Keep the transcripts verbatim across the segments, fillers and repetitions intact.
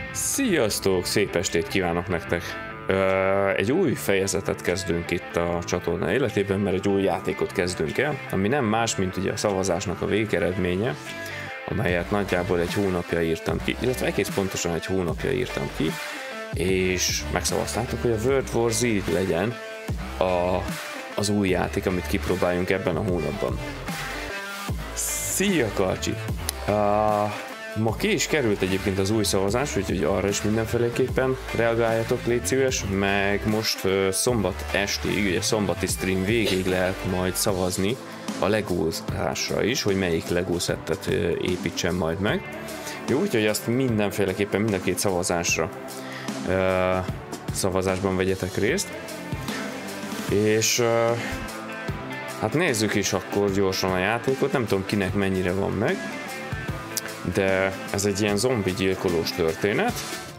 Sziasztok! Szép estét kívánok nektek! Egy új fejezetet kezdünk itt a csatorna életében, mert egy új játékot kezdünk el, ami nem más, mint ugye a szavazásnak a végeredménye, amelyet nagyjából egy hónapja írtam ki, illetve egész pontosan egy hónapja írtam ki, és megszavaztátok, hogy a World War Z legyen a, az új játék, amit kipróbáljunk ebben a hónapban. Szia, Karcsi! Uh, Ma ki is került egyébként az új szavazás, úgyhogy arra is mindenféleképpen reagáljatok, légy szíves, meg most uh, szombat estig, ugye szombati stream végig lehet majd szavazni a legózásra is, hogy melyik Lego szettet uh, építsen majd meg. Jó, úgyhogy azt mindenféleképpen mind a két szavazásra uh, szavazásban vegyetek részt. És uh, hát nézzük is akkor gyorsan a játékot, nem tudom kinek mennyire van meg, de ez egy ilyen zombi gyilkolós történet,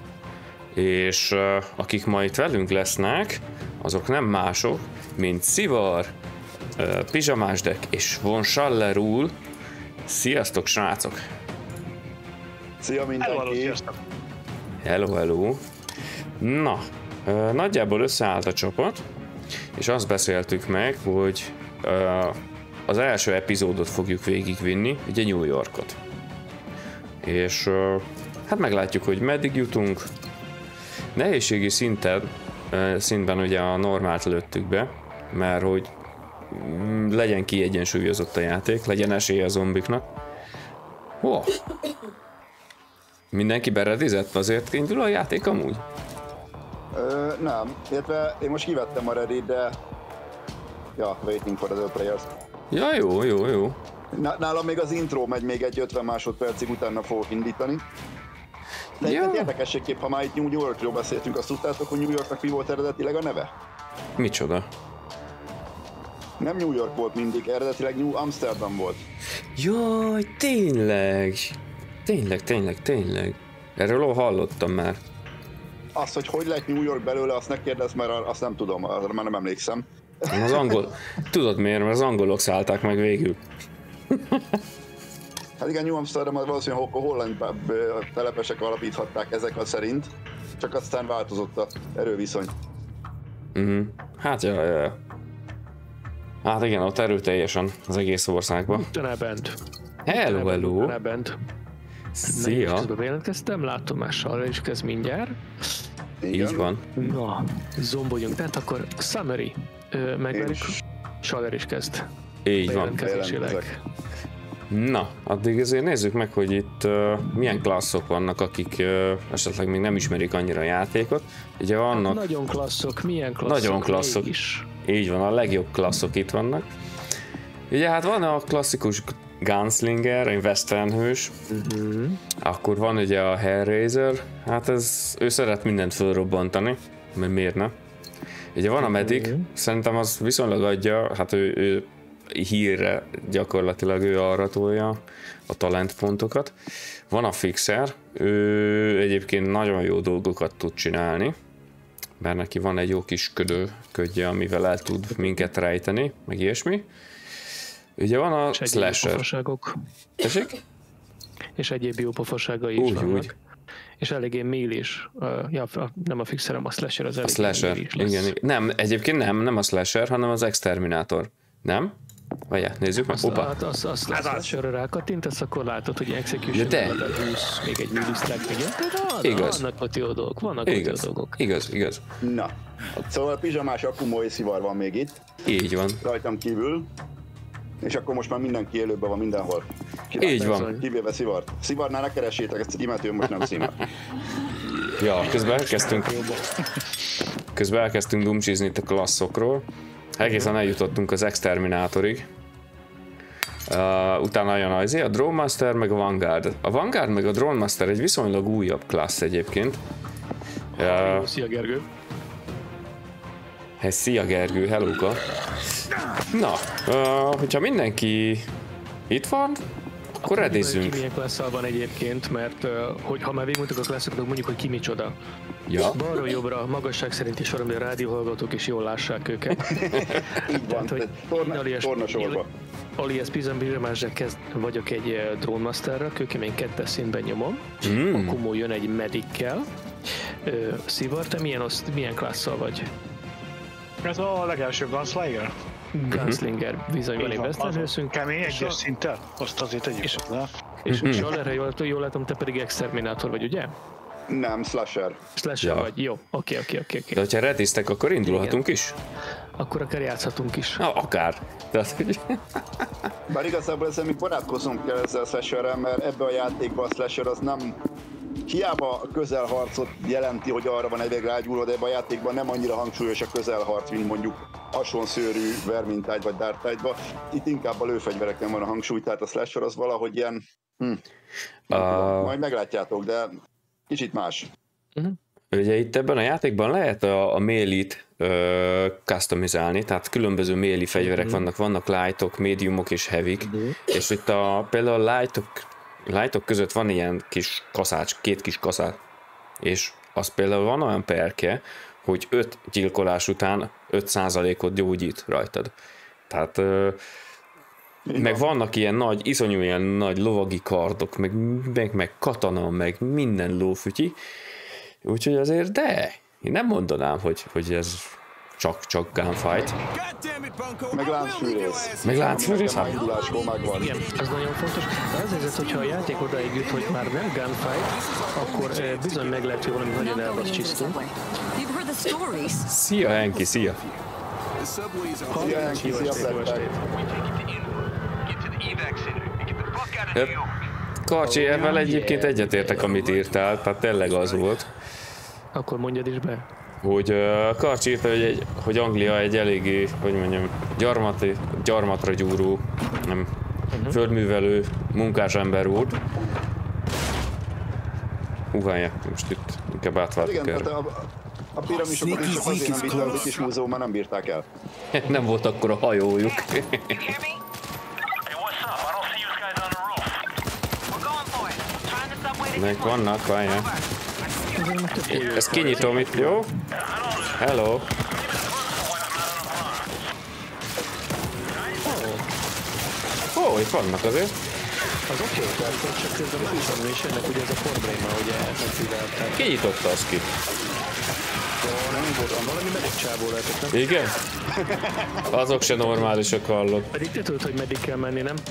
és uh, akik ma itt velünk lesznek, azok nem mások, mint Szivar, uh, Pizsamásdek és Von Schaller úr. Sziasztok, srácok! Szia mindenki! Hello, hello! Na, uh, nagyjából összeállt a csapat, és azt beszéltük meg, hogy uh, az első epizódot fogjuk végigvinni, ugye New Yorkot. És uh, hát meglátjuk, hogy meddig jutunk. Nehézségi szinten, uh, szintben ugye a normált lőttük be, mert hogy mm, legyen kiegyensúlyozott a játék, legyen esélye a zombiknak. Wow. Mindenki beredizett, azért indul a játék amúgy? Ö, nem, illetve én most kivettem a Reddit, de ja, waiting for the other players. Ja, jó, jó, jó. Nálam még az intro megy még egy ötven másodpercig, utána fogok indítani. De ja. Egy érdekességképp, ha már itt New Yorkról beszéltünk, azt tudtátok, hogy New Yorknak mi volt eredetileg a neve? Micsoda? Nem New York volt mindig, eredetileg New Amsterdam volt. Jaj, tényleg! Tényleg, tényleg, tényleg. Erről hallottam már. Azt, hogy hogy lett New York belőle, azt ne kérdezz, mert azt nem tudom, arra már nem emlékszem. Az angol... Tudod miért? Mert az angolok szállták meg végül. Hát igen, New Amsterdam valószínűleg a holland telepesek alapíthatták ezek a szerint, csak aztán változott a erőviszony. Uh-huh. Hát ja, ja, ja. Hát igen, ott erőteljesen az egész országban. Utanabent. Hello, hello. Utanabent. Szia. Közben bejelentkeztem, látom már Schaller is kezd mindjárt. Igen. Így van. Na, zomboljunk. Tehát akkor summary. Megverjük. Schaller is kezd. Így van. Bejelentkezésileg. Na, addig azért nézzük meg, hogy itt uh, milyen klasszok vannak, akik uh, esetleg még nem ismerik annyira a játékot. Ugye vannak... Hát nagyon klasszok, milyen klasszok? Nagyon klasszok. Is. Így van, a legjobb klasszok itt vannak. Ugye hát van a klasszikus Gunslinger, egy western hős. Uh-huh. Akkor van ugye a Hellraiser, hát ez, ő szeret mindent fölrobbantani, mert miért ne? Ugye van a Medic, uh-huh. Szerintem az viszonylag adja, hát ő, ő hírre gyakorlatilag ő arra tolja a talentpontokat. Van a Fixer, ő egyébként nagyon jó dolgokat tud csinálni, mert neki van egy jó kis ködő, ködje, amivel el tud minket rejteni, meg ilyesmi. Ugye van a és Slasher. Tessék? És egyéb jó pofaságai is úgy, vannak. úgy. És eléggé mélis. Uh, ja, nem a Fixerem, a Slasher az eléggé A Slasher, igen, igen. Nem, egyébként nem, nem a Slasher, hanem az Exterminator. Nem? Vajjá, nézzük meg. Opa. Hát az, az, az Slasherre rákattintasz, akkor látod, hogy Execution húsz, még egy millisztrák, még ilyen. Igaz. Vannak ott jó dolgok, vannak ott jó dolgok. Igaz, igaz. Na, szóval pizsamás Akumói Szivar van még itt. Így van. Rajtam kívül. És akkor most már mindenki élőben van mindenhol. Kilátás, így van. Kivéve Szivart. Szivarnál ne keressétek, ezt imet ő most nem szímet. Ja, közben elkezdtünk, közben elkezdtünk dumcsizni itt a klasszokról. Egészen eljutottunk az Exterminatorig. Uh, utána jön az a Drone Master meg a Vanguard. A Vanguard meg a Drone Master egy viszonylag újabb klassz egyébként. Uh, Szia Gergő! Hey, szia Gergő, hellóka! Na, uh, hogyha mindenki itt van, akkor redizzünk. Ki milyen klasszal van egyébként, mert uh, hogy ha már végigmondtuk a klasszokat, mondjuk, hogy ki micsoda. Ja. Balról jobbra, magasság szerinti soron, hogy a rádióhallgatók is jól lássák őket. Így van, tehát, hogy torna, tornasorba. alias Pizambizsamásra kezd vagyok egy drónmasterrel, kőkemény kettes szintben nyomom, mm. a Kumo jön egy medikkel. Szívar, te milyen, oszt, milyen klasszal vagy? Ez a legelső Gunslinger. Gunslinger, bizony van egy Western. Kemény egyes szinttel, azt azért tegyük hozzá. És Zsaller, ha jól, jól látom, te pedig Exterminátor vagy, ugye? Nem, Slasher. Slasher ja. vagy, jó, oké, oké, oké. De hogyha redisztek, akkor indulhatunk igen. is? Akkor akár játszhatunk is. Na, akár. Tehát, hogy... Bár igazából ezzel még barátkozunk kell ezzel a Slasherrel, mert ebbe a játékban a Slasher az nem... Hiába a közelharcot jelenti, hogy arra van egy rágyúrva, de ebben a játékban nem annyira hangsúlyos a közelharc, mint mondjuk hasonszőrű vermintágy vagy dártágyban. Itt inkább a lőfegyvereken van a hangsúly, tehát a Slasher az valahogy ilyen... Hm, uh... majd meglátjátok, de kicsit más. Uh-huh. Ugye itt ebben a játékban lehet a, a melee-t ö, customizálni, tehát különböző melee fegyverek uh-huh. vannak, vannak lightok, mediumok és heavy-k, uh-huh. és itt a, például a lightok, lightok között van ilyen kis kaszács, két kis kaszács, és az például van olyan perke, hogy öt gyilkolás után öt százalékot gyógyít rajtad. Tehát ö, meg vannak ilyen nagy, iszonyú ilyen nagy lovagi kardok, meg, meg, meg katana, meg minden lófütyi. Úgyhogy azért, de én nem mondanám, hogy, hogy ez csak, csak gunfight. Meg láncfűrész. Meg láncfűrész? Hát megvan. Igen, ez nagyon fontos. De az helyzet, hogyha a játék odáig jut, hogy már nem gunfight, akkor eh, bizony meg lehet, hogy valami nagyon elvaszcsisztunk. Szia, Henki, szia! Szia, Henki, szia, Flettek! Karcsi, ebben egyébként egyetértek, amit írtál, tehát tényleg az volt. Akkor mondjad is be. Hogy uh, Karcsi írta, hogy, egy, hogy Anglia egy eléggé, hogy mondjam, gyarmati, gyarmatra gyúró, nem, uh-huh. földművelő munkás ember volt. Húhányja, most itt inkább átváltuk el. A, a piramisokat is csak azért nem vitte a kis múzeum, mert nem bírták el. Nem volt akkor a hajójuk. Meg vannak, várjál. Ezt kinyitom itt, jó? Hello! Ó, oh, itt vannak azért. Az oké, tehát csak közben nem is van, és ennek ugye ez a probléma, ugye elfeszíveltek. Kinyitotta azt ki. Nem volt, valami meddig csából lehetett, nem? Igen? Azok se normálisak, hallott. Pedig te tudod, hogy meddig kell menni, nem?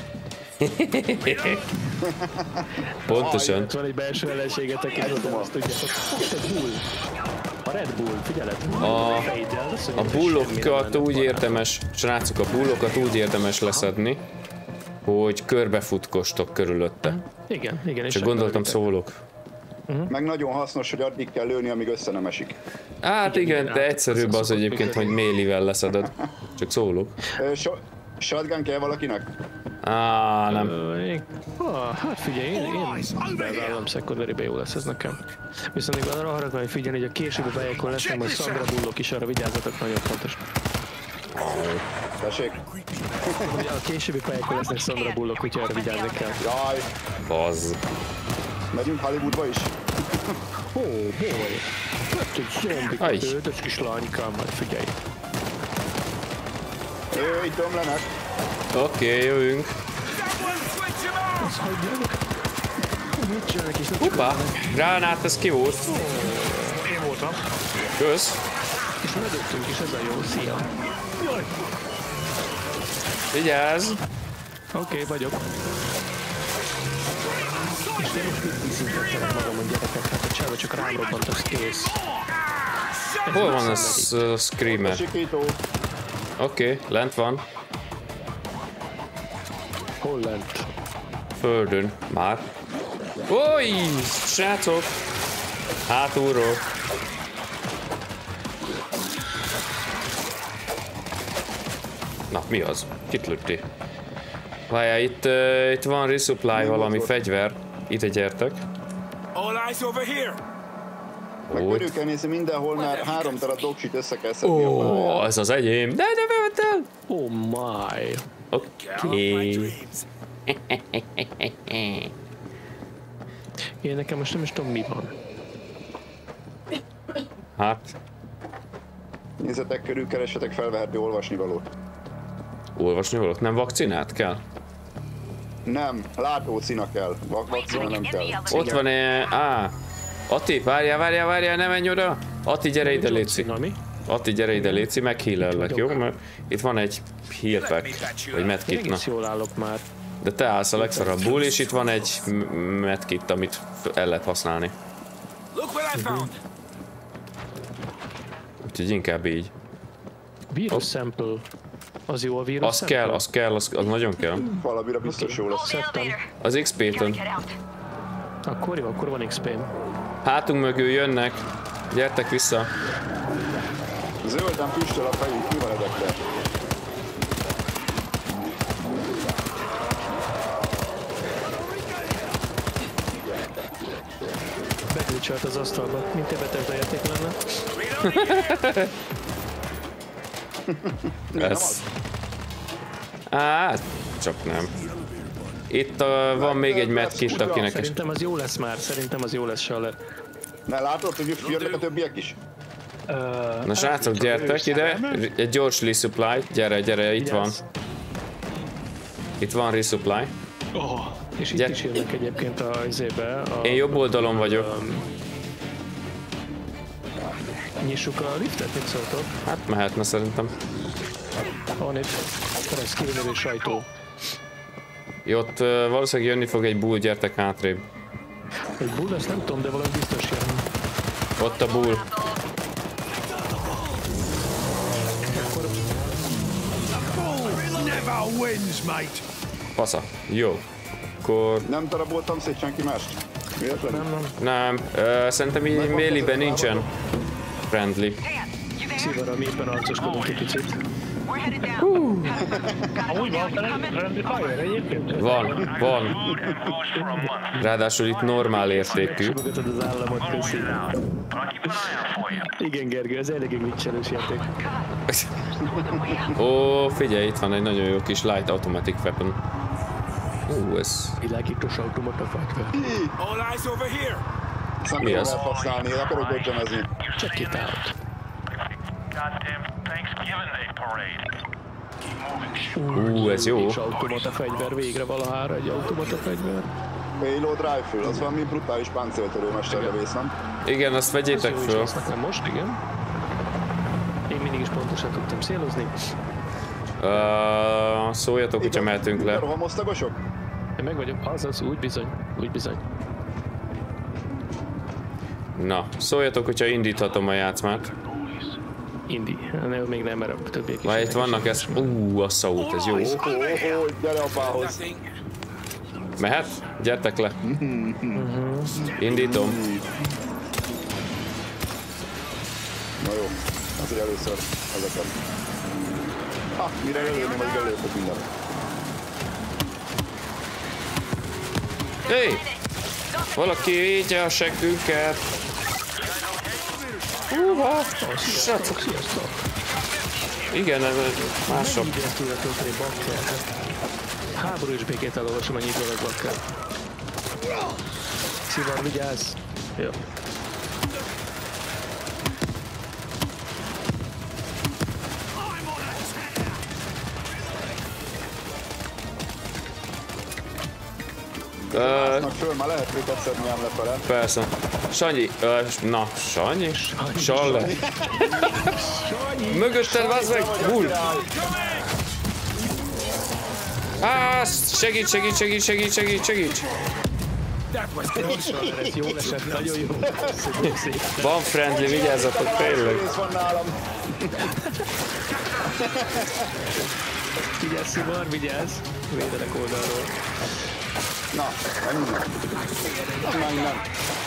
Pontosan. Van egy belső ellenségetek, és oda azt tudjátok. Ott egy bull. A Red Bull, figyeled. A, a bullokat úgy érdemes, srácok, a bullokat úgy érdemes leszedni, hogy körbefutkostok körülötte. Igen, igen. Csak gondoltam szólok. Uh-huh. Meg nagyon hasznos, hogy addig kell lőni, amíg össze nem esik. Hát igen, igen de egyszerűbb az egyébként, hogy mélivel leszeded. Csak szólok. So shotgun kell valakinek? Á, nem. Ah, hát figyelj, én, én bevállalom secondary-be, jó lesz ez nekem. Viszont még arra arra kell figyelni, hogy a későbbi pályákon lesznek majd Sandra Bullock is, arra vigyázzatok, nagyon fontos. Tessék? A későbbi pályákon lesznek Sandra Bullock, úgyhogy arra vigyázni kell. Jaj! Bazd. Megyünk Hollywoodba is? Ó, oh, boy! Hát egy zombik, ötös kis lánykám, majd figyelj. Ő, itt ömlenek. Oké, okay, jövünk. Azt hagyjanak. Mit csinálnak is? Hoppá! Gránát, ez ki volt? Én voltam. Kösz. És megöttünk is, ez a jó. Szia. Jaj! Vigyázz! Oké, okay, vagyok. És én most mit díszítettem magamon, gyerekek, hát a csáva csak rám robbant, az kész. Hol van ez a screamer? Oké, okay, lent van. Hol lent? Földön, már. Oj, srácok! Hátulról. Na, mi az? Kit lőttél? Várjál, itt, uh, itt van resupply, valami fegyver. Ide gyertek. Meg körül kell nézni mindenhol, mert három darab dogshit össze kell szedni. Ó, oh, ez az enyém. De, de, de, de. Oh my. Oké. Én nekem most nem is tudom, mi van. Hát. Nézzetek körül, keressetek felvehető olvasnivalót. olvasni valót? Nem vakcinát kell? Nem, látócina kell. Vak vakcina nem kell. Ott van egy... Á! Ati, várjál, várjál, várjál, ne menj oda! Ati, gyere ide, léci. Ati, gyere ide, léci, meghílellek, jó? Mert itt van egy heal pack, vagy medkit, na. Egész jól állok már. De te állsz a legszarabbul, és itt van egy medkit, amit el lehet használni. Úgyhogy inkább így. Virus sample. Az jó a vírus Az sample? kell, az kell, az, az nagyon kell. Valamire biztos jó lesz. Szedtem. Az iksz pé-tön. Akkor jó, akkor van iksz pém. Hátunk mögül jönnek. Gyertek vissza. Zölden füstöl a fejük, mi van ezekre? Begülcsölt az asztalba, mint egy Bethesda játék lenne. Ez. Á, csak nem. Itt uh, van még egy medkit, akinek... Szerintem az jó lesz már, szerintem az jó lesz, Schaller. Ne látod, hogy jönnek a többiek is? Na srácok, gyertek ide, egy gyors resupply, gyere, gyere, itt van. Itt van resupply. Oh. És itt Gyere. is jönnek egyébként a izébe. A, Én jobb oldalon vagyok. Um, nyissuk a liftet, mit szóltok? Hát mehetne szerintem. Van itt keresztülnövő sajtó. Jó, ott uh, valószínűleg jönni fog egy bull, gyertek hátrébb. Egy bull, ezt nem tudom, de valami biztos jön. Ott a bull. Fasza. Jó. Akkor... Nem daraboltam szét senki mást? Véletlen? Nem, nem. Nem, uh, szerintem így méliben nincsen friendly. Szívarral mi éppen arcoskodunk egy picit. Amúgy van friendly fire egyébként? Van, van. Ráadásul itt normál értékű. Megsimogatod az államot, köszi. Igen, Gergő, ez eléggé viccelős játék. Ó, figyelj, itt van egy nagyon jó kis light automatic weapon. Ú, ez... Világítós automata fegyver. Nem Mi tudom az? elhasználni, akarok dodgemezni. Check it out. Ú, ez jó. És automata fegyver, végre valahára egy automata fegyver. Payload rifle, az valami brutális páncéltörő mesterlövész, nem? Igen, azt vegyétek Ez jó is föl. lesz nekem most, igen. Én mindig is pontosan tudtam célozni. Uh, szóljatok, hogyha mehetünk le. Rohamosztagosok? Én meg vagyok, azaz, úgy bizony, úgy bizony. Na, szóljatok, hogyha indíthatom a játszmát. Indi, ne, még nem, mert a többiek is. Vagy itt vannak ez... Ú, a szót, ez jó. Ó, ó, ó, gyere apához. Mehet? Gyertek le. Indítom. Na jó, azért először ezeket. Ha, mire előni, majd előttök mindent. Hé! Valaki védje a seggünket! Húha! Srácok! Igen, ez másabb. Igen, tudatot, hogy bakker. Háború és békét elolvasom, annyit dolog bakker. Szívar, vigyázz! Jó. Uh, Föl, már lehet őket szedni ám lefele. persze. Sanyi, uh, na, Sanyi? Salle. Mögötted, vazd meg! Bull! Á, segít, segít, segít, segít, segít, segít! Ez jól esett, nagyon jó. Szép, szép. Van friendly, vigyázzatok, tényleg. Rész van nálam. Vigyázz, Szívar, vigyázz. Védelek oldalról. Na, nem innen. Nem, innen.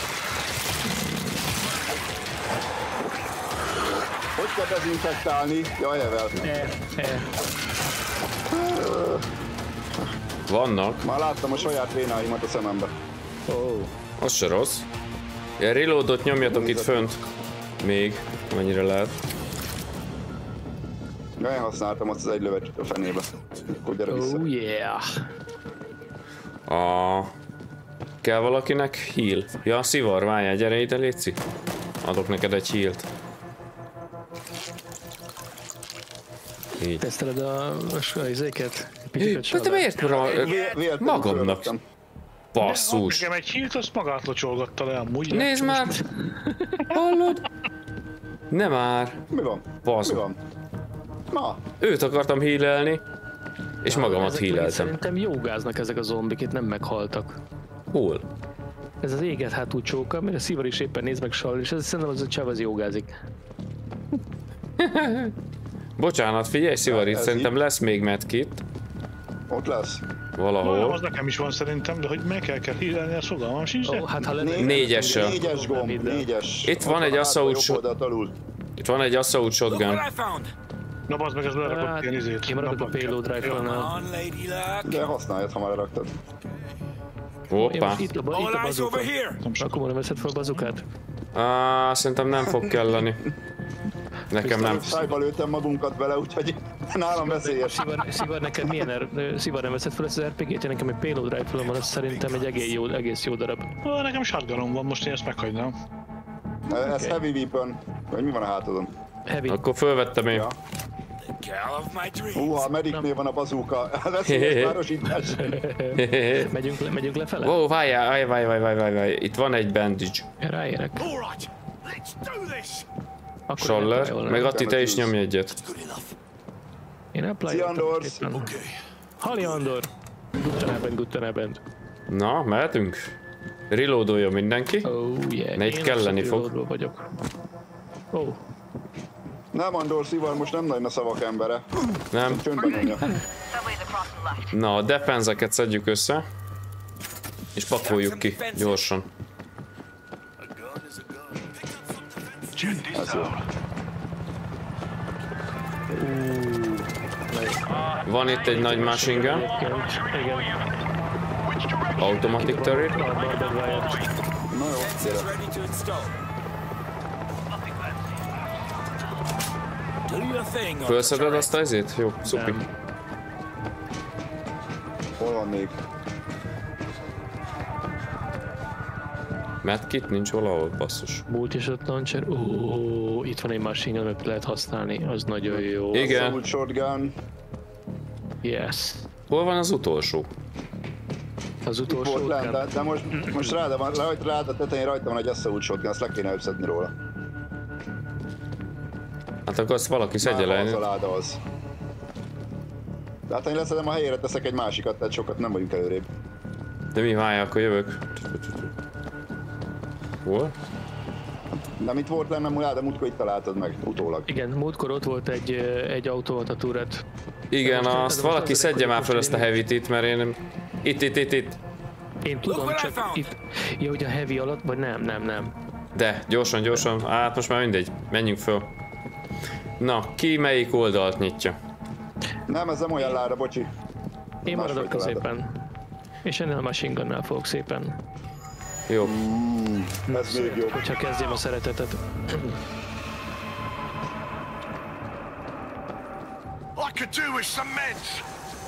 Hogy kell dezinfektálni? Jaj, evel. E, e. Vannak. Már láttam a saját vénáimat a szemembe. Oh. Az se rossz. Ilyen reloadot nyomjatok itt fönt. Még, mennyire lehet. Én használtam azt az egy lövet a fenébe. Akkor gyere vissza. Oh yeah. A... Kell valakinek heal? Ja, Szivar, várjál, gyere ide, léci. Adok neked egy healt. Így. Teszteled a, a izéket? De te miért ra... magamnak? Basszus. Nekem egy hírt, azt magát locsolgatta le amúgy. Nézd már! Hallod? Nem már. Mi van? Basz. Mi van? Na, Őt akartam hílelni, és magamat híleltem. Szerintem jogáznak ezek a zombik, itt nem meghaltak. Hol? Ez az éget hátú csóka, mert a Szivar is éppen néz meg Sal, és ez szerintem az a csav az jogázik. Bocsánat, figyelj Szivarit, Ez szerintem így. lesz még medkit. ott lesz. Na, Valahol. az nekem is van szerintem, de hogy meg kell kell hírelni, ezt fogalmam sincs, de... Ó, hát ha Négy- Négyessel. Négyes gomb, négyes. Itt van Ott egy a assault jobb shot. oldalt alul. Itt van egy assault shotgun. Na bazd meg, ez lerakott Hát, ilyen izét. én maradok a payload rifle-nál. De használjad, ha már raktad. Én Hoppá. most itt a, ba- itt a bazuka. Akkor nem veszed fel a bazukát? Ah, szerintem nem fog kelleni. Nekem nem. Szájba lőttem magunkat bele, úgyhogy nálam veszélyes. Szivar, Szivar, neked milyen er, Szivar nem veszed fel ezt az er pé gét? Nekem egy payload rifle-om van, az szerintem egy egész jó, egész jó darab. Ah, nekem shotgunom van, most én ezt meghagynám. Ez heavy weapon. Vagy mi van a hátadon? Heavy. Akkor fölvettem én. Ja. Hú, a mediknél van a bazooka. Veszélyes városítás. Megyünk, le, megyünk lefele? Ó, várjál, várjál, várjál, várjál, várjál. Itt van egy bandage. Ráérek. Akkor Scholler, én meg Atti, te is nyomj egyet. Én apply. Szia, Andors. Halli Andor! Guten Abend, guten Abend. Na, mehetünk? Reloadoljon mindenki. Oh yeah. Ne, itt Én kelleni abszolút fog. reloadról vagyok. Oh. Nem, Andor Szivar most nem nagyon a szavak embere. Nem? Csöndben nyomja. Na, a defenzeket szedjük össze. És pakoljuk ki, gyorsan. Ez jó. Van itt egy nagy machine gun. Egyébként, igen. Automatic turret. Barbed wire. Na jó, gyere. Fölszeded azt a izét? Jó, szupi. Nem. Hol van még? Medkit nincs valahol, basszus. Multishot launcher. Ó, itt van egy machine gun, amit lehet használni. Az nagyon jó. Igen. Assault shotgun. Yes. Hol van az utolsó? Az utolsó Volt lent, de, után. de most, most rád van, rajta, rád a tetején rajta van egy assault shotgun, azt le kéne összedni róla. Hát akkor azt valaki szedje Már az a le. láda az. De hát ha én leszedem a helyére, teszek egy másikat, tehát sokat nem vagyunk előrébb. De mi, várjál, akkor jövök. Hol? Nem itt volt lenne, de múltkor itt találtad meg, utólag. Igen, múltkor ott volt egy, ö, egy automata turret. Igen, Most azt érted, valaki most szedje az már fel ezt a heavy itt, mert én nem... Itt, itt, itt, itt. Én tudom, csak itt... Ja, hogy a heavy alatt, vagy nem, nem, nem. De, gyorsan, gyorsan. Hát most már mindegy. Menjünk föl. Na, ki melyik oldalt nyitja? Nem, ez nem olyan láda, bocsi. Én maradok Másfajta láda. középen. És ennél a machine gunnál fogok szépen. Jó. Ez még jobb. Hogyha kezdjem a szeretetet. I could do with some meds.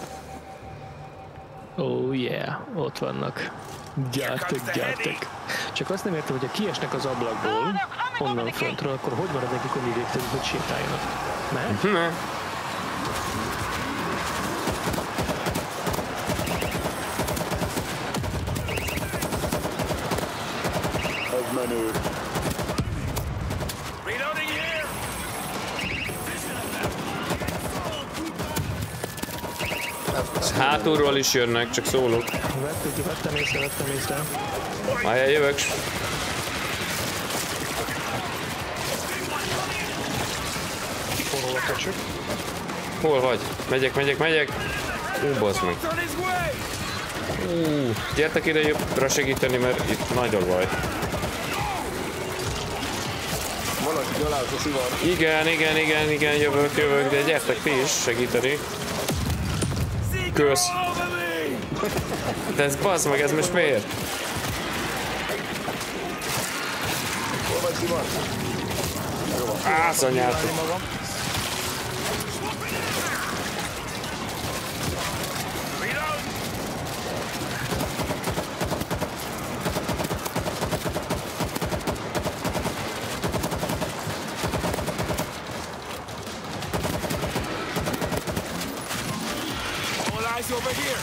Oh yeah, ott vannak. Gyártok, gyártok. Csak azt nem értem, hogy ha kiesnek az ablakból, onnan föntről, akkor hogy marad nekik annyi végtelen, hogy sétáljanak? Mert? Ne. Ez menő. Hátulról is jönnek, csak szólok. Vettük, vettem észre, vettem észre. Várjál, jövök. Hol a köcsök? Hol vagy? Megyek, megyek, megyek. Ú, bazd meg. Ú, gyertek ide jobbra segíteni, mert itt nagy a baj. Valaki gyaláz a Szivar. Igen, igen, igen, igen, jövök, jövök, de gyertek ti is segíteni. Kösz. De ez bazd meg, ez most miért? Hol vagy Szivar? Ászanyátok. over here.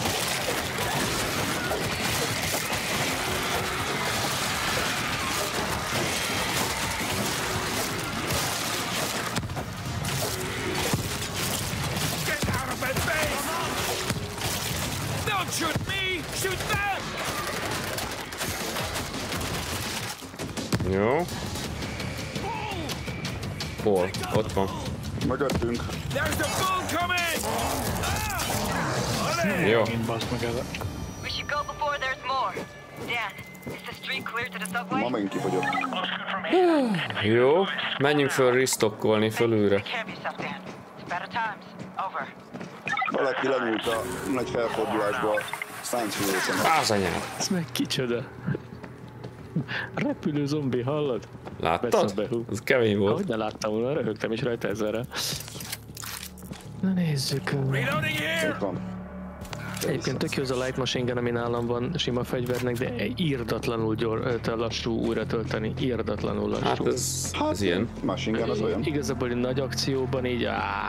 Get out of my face! Don't shoot me! Shoot them! Jó. Hol? Ott van. Mögöttünk. There's the bull coming! Jó. Én baszt meg ezzel. We should go before there's more. Dan, is the street clear to the subway? Ma megint kifogyott. Jó. Menjünk föl restockolni fölülre. Take care of yourself, Dan. It's better times. Over. Valaki lenyúlt a nagy felfordulásba a láncfűrészen. Az anyám. Ez meg kicsoda. Repülő zombi, hallod? Láttad? Behú. Ez kemény volt. Ahogy ne láttam volna, röhögtem is rajta ezerre. Na nézzük. Reloading here! Itt van. Egyébként tök jó az a light machine gun, ami nálam van sima fegyvernek, de írdatlanul gyor, ö, lassú újra tölteni. Írdatlanul lassú. Hát ez, Hát, ez ilyen. Machine gun az olyan. Igazából egy nagy akcióban így áh.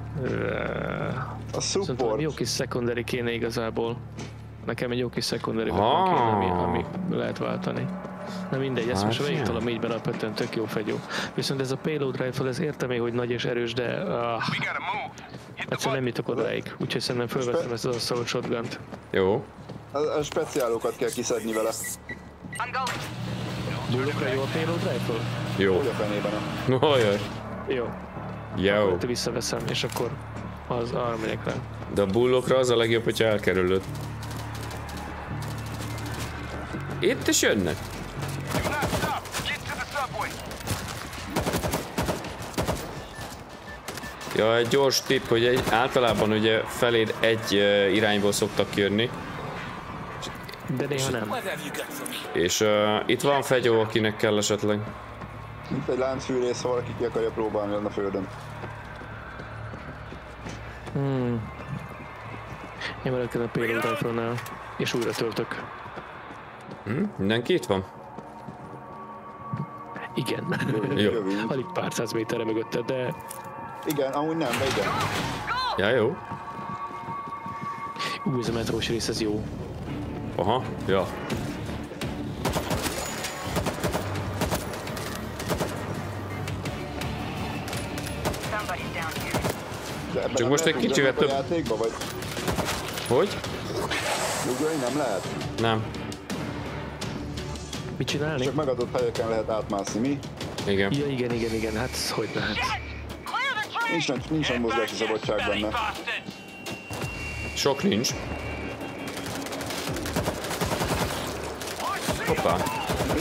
A Szerintem support. jó kis secondary kéne igazából. Nekem egy jó kis secondary Ah. weapon kéne, ami, ami lehet váltani. Na mindegy, ezt Hát most a ilyen. végtől a mélyben alapvetően tök jó fegyó. Viszont ez a payload rifle, ez értem én, hogy nagy és erős, de uh, We gotta move. Hit the egyszerűen nem jutok odáig. Úgyhogy szerintem fölveszem ezt az assault shotgunt. Jó. A, a speciálókat kell kiszedni vele. I'm going. Bullokra jó a payload rifle? Jó. Hogy a fenében a... Ojaj. Jó. Jó. Akkor visszaveszem, és akkor az arra megyek rá. De a bullokra az a legjobb, hogyha elkerülöd. Itt is jönnek. Do not stop. Get to the subway. Ja, egy gyors tipp, hogy egy, általában ugye feléd egy uh, irányból szoktak jönni. De néha nem. És uh, itt van fegyó, akinek kell esetleg. Mint egy láncfűrész, ha valaki ki akarja próbálni a földön. Hmm. Én maradok a payload rifle-nál, és újra töltök. Hm? Mindenki itt van? Igen. Jó. Jövünk. Alig pár száz méterre mögötte, de Igen, amúgy nem, de igen. Ja, jó. ú, ez a metrós rész, ez jó. Aha, ja. Somebody's down here. De ebben Csak nem most lehet egy kicsivel ugrani több- a játékba, vagy Hogy? ugrani nem lehet? Nem. Mit csinálni? Csak megadott helyeken lehet átmászni, mi? Igen. Ja, igen, igen, igen, hát hogy lehet. Clear the train! Nincs, nagy- nincs nagy mozgási szabadság benne. bastards! Sok nincs. Hoppá. Get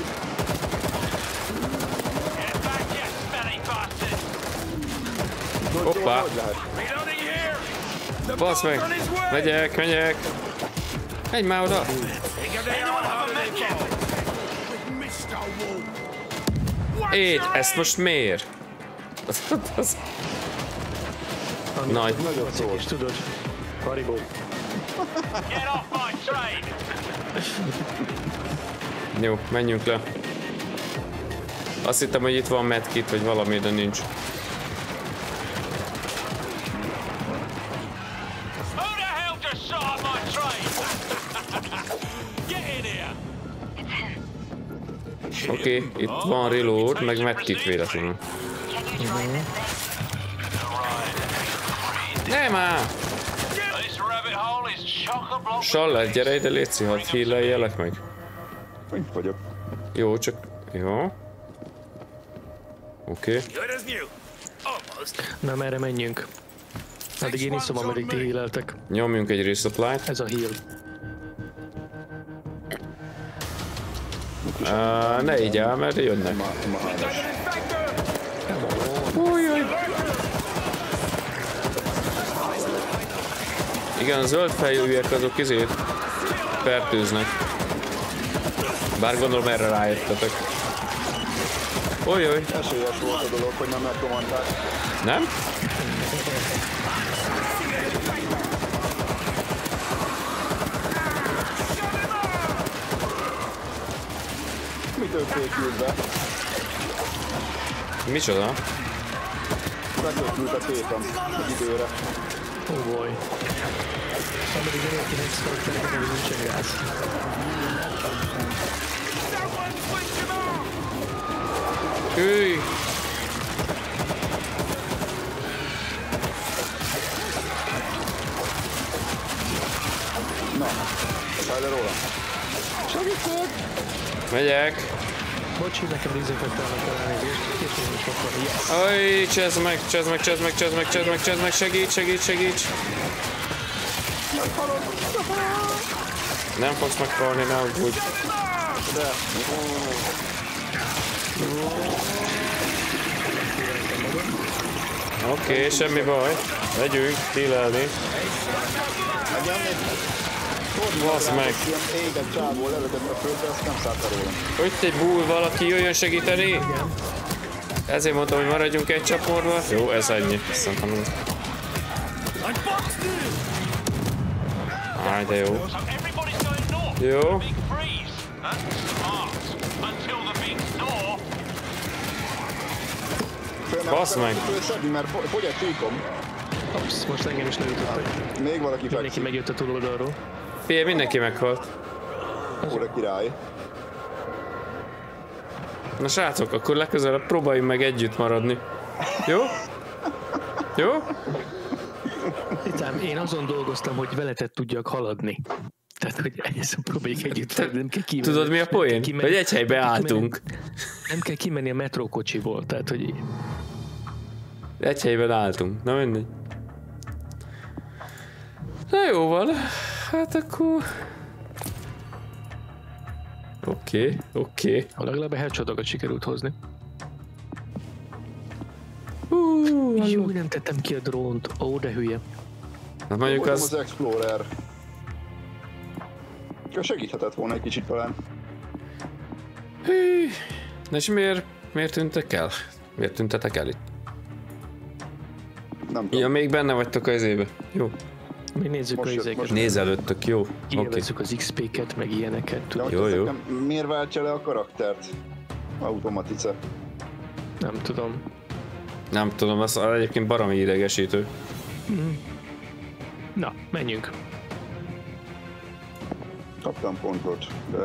back, you smelly bastards! Hoppá. Hogy lehet? Reloading here! The Basz meg. bull's on his way! Megyek, megyek. Menj már oda. Think of the Anyone have a medkit? With mister Wolf. Watch Égy, your ezt aim! most miért? Az, az. Nagy. Nagyon szól. És tudod, Haribo. Get off my train! Jó, menjünk le. Azt hittem, hogy itt van medkit, vagy valami, de nincs. Who the hell just shot at my train? Get in here! Oké, okay, itt van reload, meg medkit véletlenül. Can you try this thing? Nem már! This rabbit hole is chock-a-block. Saller, gyere ide, létszi, hadd híleljelek meg. Itt vagyok. Jó, csak... Jó. Oké. Okay. Good as new. Almost. Na, merre menjünk? Addig én iszom, ameddig ti híleltek. Nyomjunk egy resupply-t. Ez a heal. Uh, ne így áll, mert jönnek. Ma, ma hányos. Igen, a zöld fejűek azok izét fertőznek. Bár gondolom erre rájöttetek. Ojjoj, Esélyes volt a dolog, hogy nem megkomandták. nem? Mitől fékült be? Micsoda? Bekötült a tétem egy időre. Oh boy. Somebody get it, next karakternek nevű nincsen gáz. Hűj! Na, szállj le róla. Segítség! Megyek! Bocsi, nekem dezinfektálnak kell elnézést, és én is akkor yes! Aj, csezd meg, csezd meg, csezd meg, csezd meg, csezd meg, csezd meg, segíts, segíts, segíts! Nem fogsz meghalni, ne aggódj! De... Oké, okay, semmi baj. Megyünk, healelni. Basz meg! Ilyen éget csávó levetett a földbe, azt nem szállt róla. Hogy egy bull, valaki jöjjön segíteni? Ezért mondtam, hogy maradjunk egy csaportba. Jó, ez ennyi. Szerintem... Áj, de jó. Jó. Basz meg! Szedni, mert fogy egy csíkom. Ups, most engem is leütöttek. Még valaki Mindenki fekszik. megjött a túloldalról. Figyelj, mindenki meghalt. Óra király. Na srácok, akkor legközelebb próbáljunk meg együtt maradni. Jó? Jó? Itám, én azon dolgoztam, hogy veleted tudjak haladni. Tehát, hogy ezt próbáljuk együtt fel, nem kell kimenni. Tudod mi a poén? Hogy egy helybe álltunk. Nem kell kimenni a metrókocsiból, tehát, hogy... Egy helyben álltunk. Na mindegy. Na jó van. Hát akkor... Oké, okay, oké. Okay. Ha legalább a headshotokat sikerült hozni. Uh, Jó, nem tettem ki a drónt. Ó, de hülye. Na mondjuk az... az... az Explorer. Segíthetett volna egy kicsit talán. Hű. Na és miért, miért tűntek el? Miért tüntetek el itt? Nem tudom. Ja, még benne vagytok az izébe. Jó. Mi nézzük Most a jött, izéket. most Nézelődtök, jó. Oké. Kielvezzük az iksz pé-ket, meg ilyeneket. De Jó, hogy jó. nekem miért váltja le a karaktert? Automatice. Nem tudom. Nem tudom, az egyébként baromi idegesítő. Na, menjünk. Kaptam pontot, de...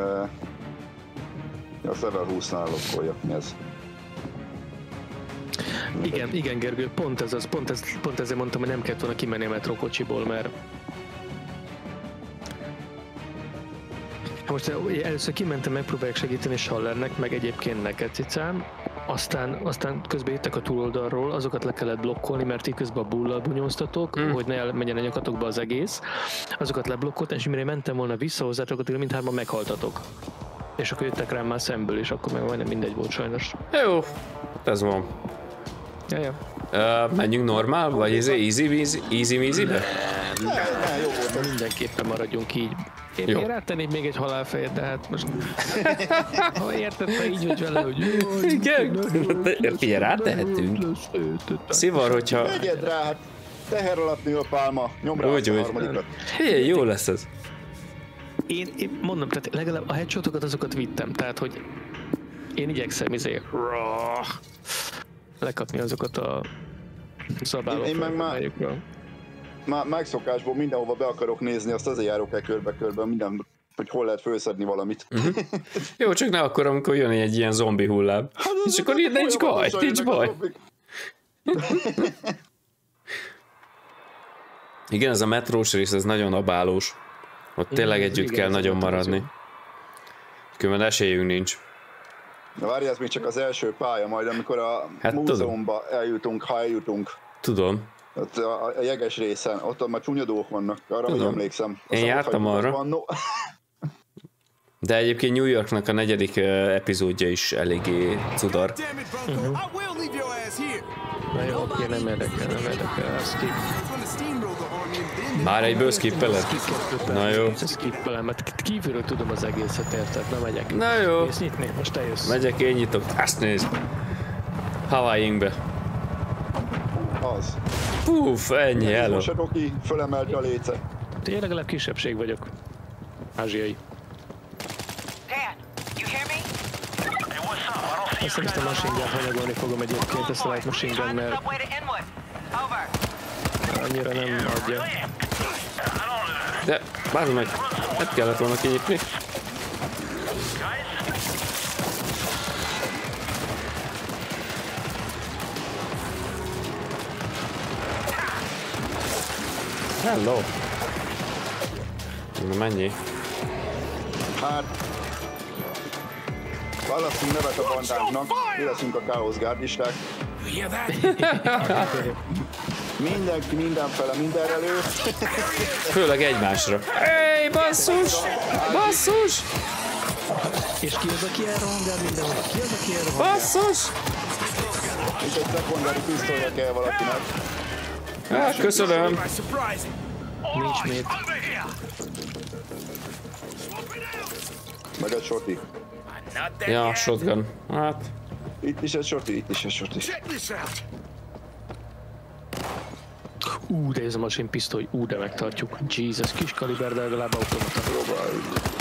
A level húsznál lokkolja. Mi ez? Igen, igen, Gergő, pont ez az, pont, ez, pont ezért mondtam, hogy nem kellett volna kimenni a metrókocsiból, mert... Most először kimentem, megpróbálják segíteni Schallernek, meg egyébként neked, Cicám. Aztán, aztán közben jöttek a túloldalról, azokat le kellett blokkolni, mert így közben a bullal bunyóztatok, mm. hogy ne menjen a nyakatokba az egész. Azokat leblokkoltam, és mire mentem volna vissza hozzátok, addig mindhárman meghaltatok. És akkor jöttek rám már szemből, és akkor meg majdnem mindegy volt sajnos. Jó, ez van. Jaja. Uh, menjünk normál, vagy easy, easy, easy, easy, easy-be? Ne, ne, jó volt ez. Mindenképpen maradjunk így. Én, Jó. én rátennék még egy halálfejet, de hát most... ha érted, te így vagy vele, hogy jó, Igen, figyelj, rátehetünk. Szivar, hogyha... Egyed rá, hát teher alatt nő a pálma, nyom rá Úgy, a úgy. harmadikat. Figyelj, jó lesz ez. Én, én mondom, tehát legalább a headshotokat azokat vittem, tehát hogy én igyekszem izé lekapni azokat a szabáló Én- én meg már- fejekről. Már megszokásból mindenhova be akarok nézni, azt azért járok el körbe-körbe, minden, hogy hol lehet fölszedni valamit. Uh-huh. Jó, csak ne akkor, amikor jön egy ilyen zombi hullám. Hát És akkor így nincs baj, nincs baj. Igen, ez a metrós rész, ez nagyon abálós. Ott tényleg ez együtt igen, kell ez nagyon a maradni. Különben esélyünk nincs. Na várj, ez még csak az első pálya, majd amikor a Hát múzeumba eljutunk, ha eljutunk. Tudom. Ott a, a jeges részen, ott már csúnya dolgok vannak, arra Tudom. még emlékszem. Én Aztán jártam ott hagyjuk, arra. az van, no. De egyébként New Yorknak a negyedik uh, epizódja is eléggé cudar. Damn it, Bronco. I will leave your ass here. Na jó, oké, nem érdekel, nem érdekel, azt skip. Gonna steamroll the army and then Már egyből skippeled? Na jó. Skippelem, mert kívülről tudom az egészet, érted? Na megyek. Na jó. Mész nyitni? Most te jössz. Megyek, én nyitok. Azt nézd. Hawaii-ing be. Az. Puf, ennyi, hello. Most a Rocky fölemelte a léce. Én legalább kisebbség vagyok. Ázsiai. Dan, you hear me? Azt hiszem, ezt a machine gun hanyagolni fogom egyébként, ezt a light machine gun, Drive the mert subway to Inwood. Over. Annyira nem adja. De, bármi meg, nem kellett volna kinyitni. Hello! Na mennyi? Hát... Választunk nevet a bandánknak, mi leszünk a Chaos Guardisták. You hear that? Mindenki mindenfele mindenre lő. Főleg egymásra. Hey, basszus! Basszus! És ki az, aki elrohangál mindenhol? Ki az, aki elrohangál? Basszus! És egy szekundári pisztolya kell valakinek. Hát, köszönöm. By surprise. Nincs még. Meg egy sorti. Not there Ja, yet. shotgun. Hát, Itt is egy sorti, itt is egy sorti. Check this out. Ú, de ez a machine pisztoly, ú, de megtartjuk. Jesus, kis kaliber, de legalább automata. Hey,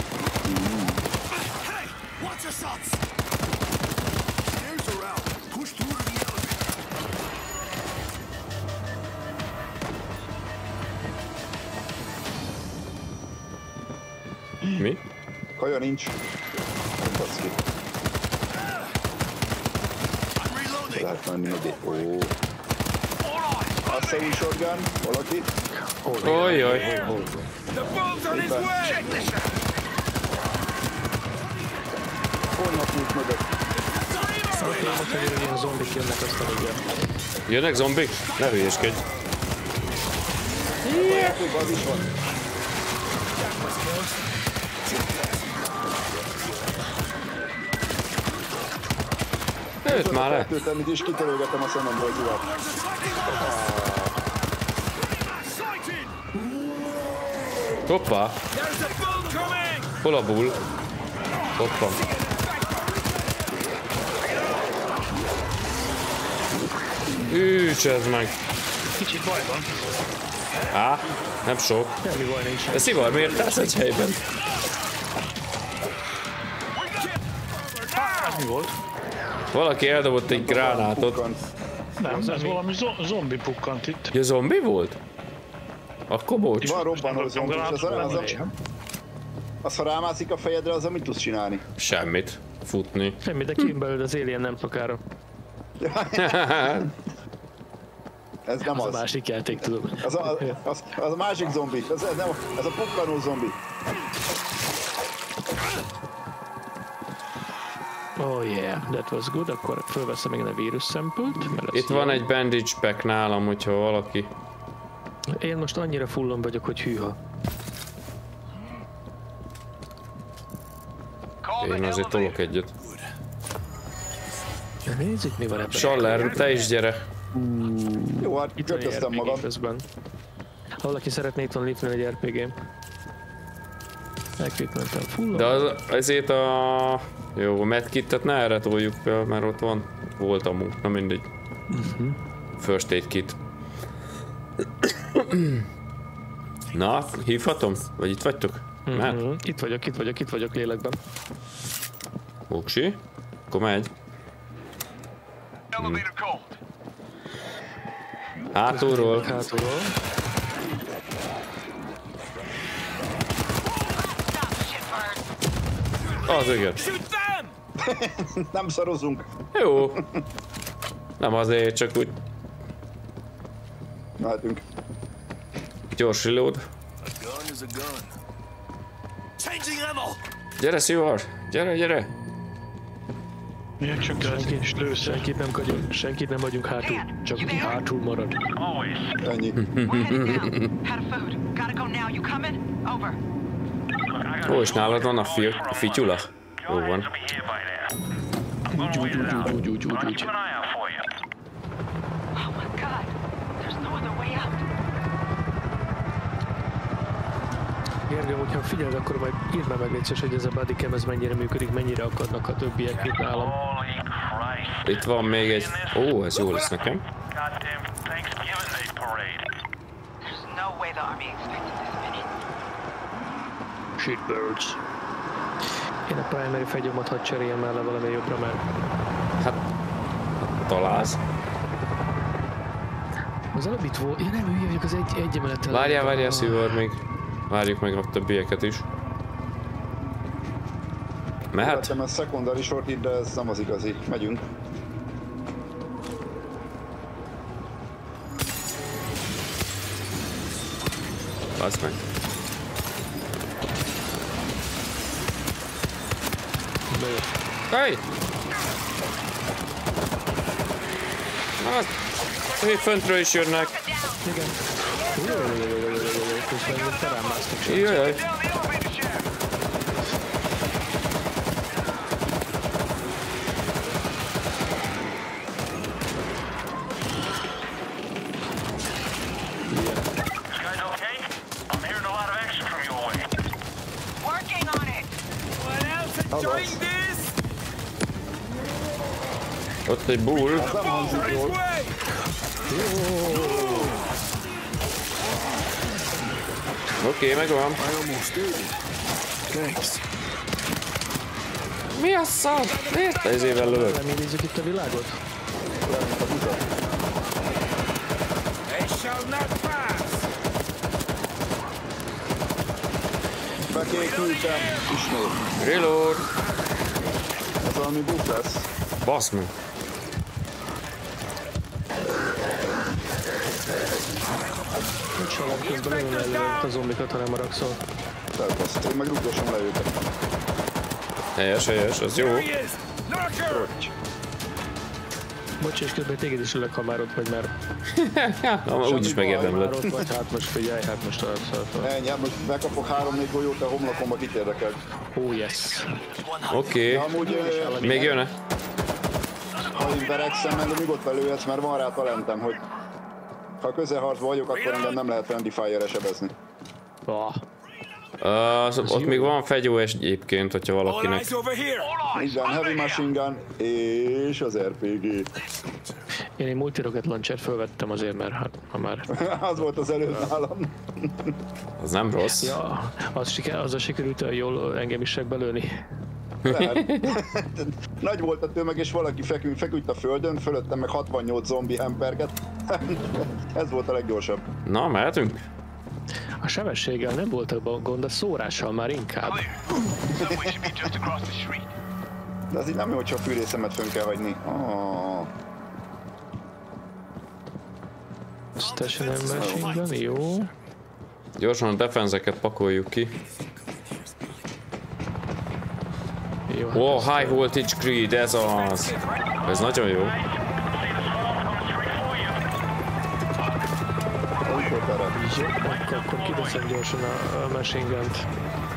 watch your shots. Stairs are out. Push through to the elevator. mi? Kaja nincs. Baszki. I'm reloading. Lehet menni a dé. Ó. Azt a új shotgun, valaki. Ojjaj. The bomb's on his way. Check this out. Holnap út mögött. Most, hogy ilyen zombik jönnek, aztán ugye. Jönnek zombik? Ne hülyeskedj. Hú, az is van. Őt már le. Kettőt, amit is kitörölgetem a szememből az urat. Sighted. Hoppá. There's a bull coming. Hol a bull? Hoppá. Ücsed meg. Kicsit baj van. Á, nem sok. Semmi baj nincs. De szivar, miért állsz egy helyben? Ez mi volt? Valaki eldobott egy gránátot. Pukkant. Nem, ez valami zo- zombi pukkant itt. Ja, zombi volt? Akkor bocs. Van robbanó Nem zombi, raktam az, az, az, gránátot, az, az, ha rámászik a fejedre, az mit tudsz csinálni? Semmit. Futni. Semmi, de kijön belőle az alien nem sokára. Ez nem Az a az. másik játék, tudom. Az a, az, az a másik zombi. Ez, ez, nem, ez a pukkanó zombi. Oh yeah, that was good. Akkor fölveszem még a vírus szempült. Itt van egy bandage pack nálam, hogyha valaki... Én most annyira fullon vagyok, hogy hűha. Én azért tolok egyet. Nézzük, mi van ebben. Schaller, te is gyere. Jó, hát Itt van egy kötöztem er pé gé magam. közben. Ha valaki szeretné, itt van lépni egy er pé gém. Equipmentem fullon. De az, ezért a... Jó, a medkitet ne erre toljuk fel, mert ott van. Volt amúgy, na mindegy. First aid kit. Na, hívhatom? Vagy itt vagytok? Mehet? Mhm. Itt vagyok, itt vagyok, itt vagyok lélekben. Oksi. Akkor megy. Elevator cold. Hátulról. Hátulról. Az igen. Shoot them. Nem szarozunk. Jó. Nem azért, csak úgy Mehetünk. gyors reload. A gun is a gun. Changing ammo. Gyere, Szivár! Gyere, gyere! Miért csak ez is lőszer? Senkit nem vagyunk, senkit nem vagyunk hátul. Csak aki hátul marad. Ennyi. We're heading south. Had a food. Gotta go now. You coming? Over. Ó, és nálad van a fi fityula? Jó van. Úgy, úgy, úgy, úgy, úgy, úgy, úgy, úgy. Oh my god. There's no other way out. Gergő, hogyha figyeld, akkor majd írd meg, légy szíves, hogy ez a bodycam ez mennyire működik, mennyire akadnak a többiek itt nálam. Itt van még egy... Ó, ez jó lesz nekem. There's no way the army expected this many. Shitbirds. Én a primary fegyomat hadd cseréljem el le valami jobbra, mert Hát... Találsz. Az előbb itt volt, ja nem, hülye vagyok, az egy, egy emelettel. Várjál, várjál, Szivor még. Várjuk meg a többieket is. Mehet? Vettem a secondary short, de ez nem az igazi. Megyünk. Baszd meg. Bejött. Hey! Hát, még föntről is jönnek. Igen. Közben mint rám másztok. Jajjaj. Working on it. What else enjoying this? Ott egy bull. Ez nem hangzik This jól. way. Oké, okay, megvan. Mi a szar? Miért ezével lövök? Lemélizzük itt a világot? They shall not pass. Bekékültem ismét. Reload. Ez valami buff lesz. Basz meg. Nincs salak közben nagyon előtt a zombikat, ha nem maragszol. Felbaszt. Én meg rúgdosom le őket. Helyes, helyes, az jó. There he is. Knocker. Bocs, és közben téged is ülök, ha már ott vagy, mert Na, úgyis baj, megérdemled. már ott vagy, hát most figyelj, hát most arra. Ennyi, hát most megkapok három-négy golyót a homlokomba, kit érdekel. Oh yes. Oké. De amúgy, ö, Még jön-e? ha én verekszem, engem nyugodtan lőhetsz, mert van rá talentem, hogy ha közelharcban vagyok, akkor engem nem lehet friendly fire-re sebezni. Ah, Uh, ott még van fegyó egyébként, hogyha All valakinek. eyes over here. Igen, heavy machine gun és az er pé gé. én egy multi-rocket launcher fölvettem azért, mert hát ha már... Az volt az előtt nálam. Az nem rossz. Ja, az, siker, az a sikerült olyan jól engem is belőni. Lehet. Nagy volt a tömeg, és valaki fekü, feküdt a földön, fölöttem meg hatvannyolc zombi hemperget. Ez volt a leggyorsabb. Na, mehetünk? A sebességgel nem volt a gond, a szórással már inkább. De az így nem jó, hogyha a fűrészemet fönn kell hagyni. Oh. Station machine gun, jó. Gyorsan a defenzeket pakoljuk ki. Jó, hát Wow, ezt- high voltage grid, ez az. Ez nagyon jó. Amikor tere. Jó, akkor, akkor kideszem gyorsan a, a machine gun-t.